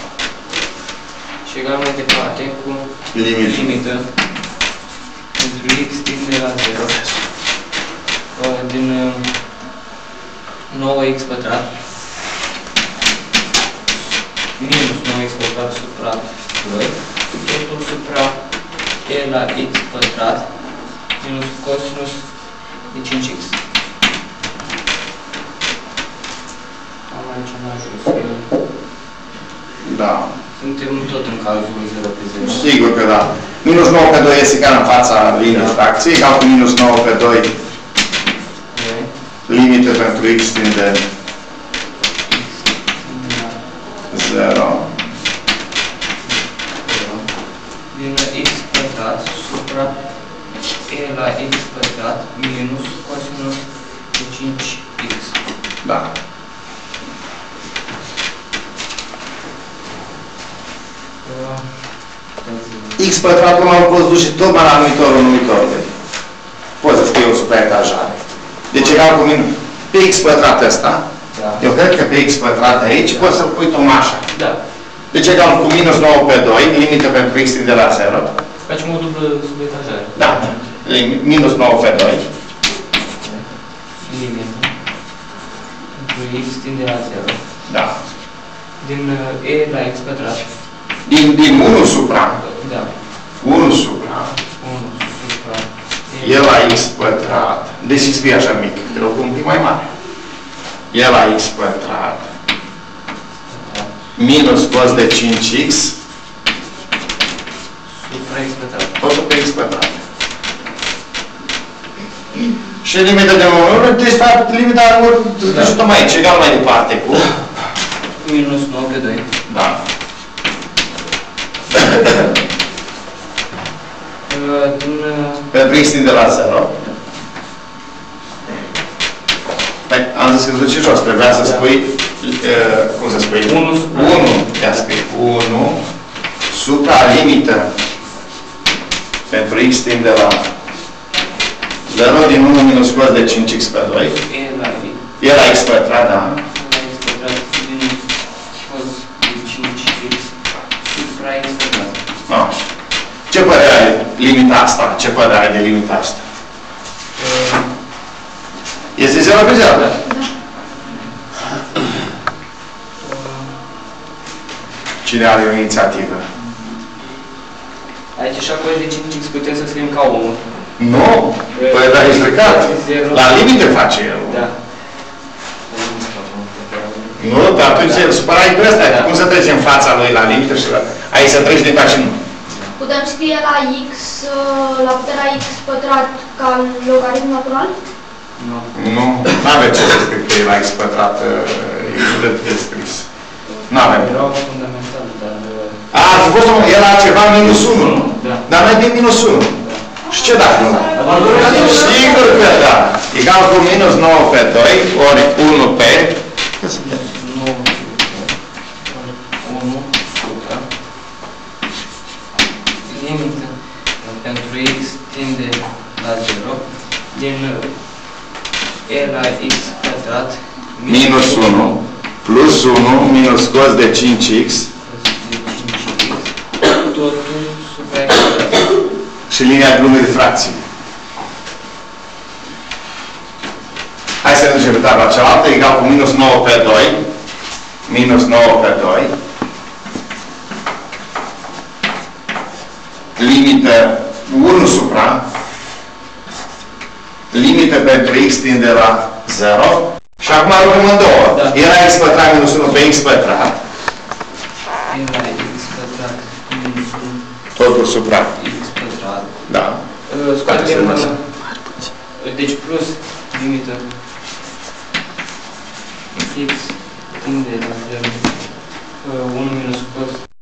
Și egal mai departe cu Limită. limită pentru x timp de la zero din nouă x pătrat minus nouă x pătrat supra doi totul supra e la x pătrat minus cosinus de cinci x. Am aici în ajuns. Da. Suntem tot în cazul zero pe zero. Sigur că da. Minus nouă pe doi este chiar în fața liniei de fracție, egal cu minus nouă pe doi. Limită pentru x din de zero. Din x pătrat supra e la x pătrat minus cosinus de cinci x. Da. X pătratul l-am poți duce tocmai la numitorul numitorului. Poți să scrii o supraetajare. Deci egal cu minus. Pe x pătrat ăsta, Da. eu cred că pe x pătrat aici poți să-l pui tocmai așa. Da. Deci egal cu minus nouă pe doi, limită pentru x din de la zero. Facem o dublă subetajare. Da. Minus nouă pe doi. Limită. Pentru x tinde la zero. Da. Din e la x pătrat. Din, din unu supra. Da. unu supra. unu supra. E la x pătrat. Deci x fie așa mic. Trebuie cu un pic mai mare. E la x pătrat. Minus cos de cinci x. Supra x pătrat. Totul pe x pătrat. Și limita de unu, deci fapt limita da. Jucăm aici, egal mai departe cu minus nouă pe doi. Da. Din... Pentru x de la zero. Păi, am zis că duce jos, trebuia să spui, uh, cum să spui? unu. unu, ia scrie, unu supra limită pentru x de la zero din unu minus cos de cinci x pe doi. E la x. E la x pătrat, da. La x pătrat din cos de cinci x supra x pătrat. No. Ce părere are limita asta? Ce părere are de limita asta? Uh, Este zero pe zero? Da. Cine are o inițiativă? Aici și acolo de cinci x putem să scriem ca unu. Nu! Păi, dar e stricat. La limite face el. Da. Nu, dar atunci el supărai pe ăsta. Cum să treci în fața lui la limite și la... Aici să treci din ca și nu. Putem scrie la x, la puterea x pătrat ca logaritm natural? Nu. Nu. N-avem ce să scrie că e la x pătrat. E greu de scris. N-avem. Erau fundamental, dar... A, ar fi fost era ceva minus unu. Da. Dar noi din minus unu. Și ce dacă nu? Sigur că da. Egal cu minus nouă pe doi, ori unu pe... nouă ori unu supra. Limită pentru x tinde la zero. Din e la x pătrat. Minus unu. Plus unu minus cos de cinci x. Totul supra x pătrat. Și linia de lume de fracții. Hai să ne ducem pe tabla cealaltă, egal cu minus nouă pe doi. Minus nouă pe doi. Limită unu supra. Limită pentru x tinde la zero. Și acum rugăm în două. Da. Era x pătrat minus unu pe x pătrat. Era x pătrat minus unu. Totul supra. X pătrat. Da. Scoatem... Deci plus limită x tinde la zero. unu minus cos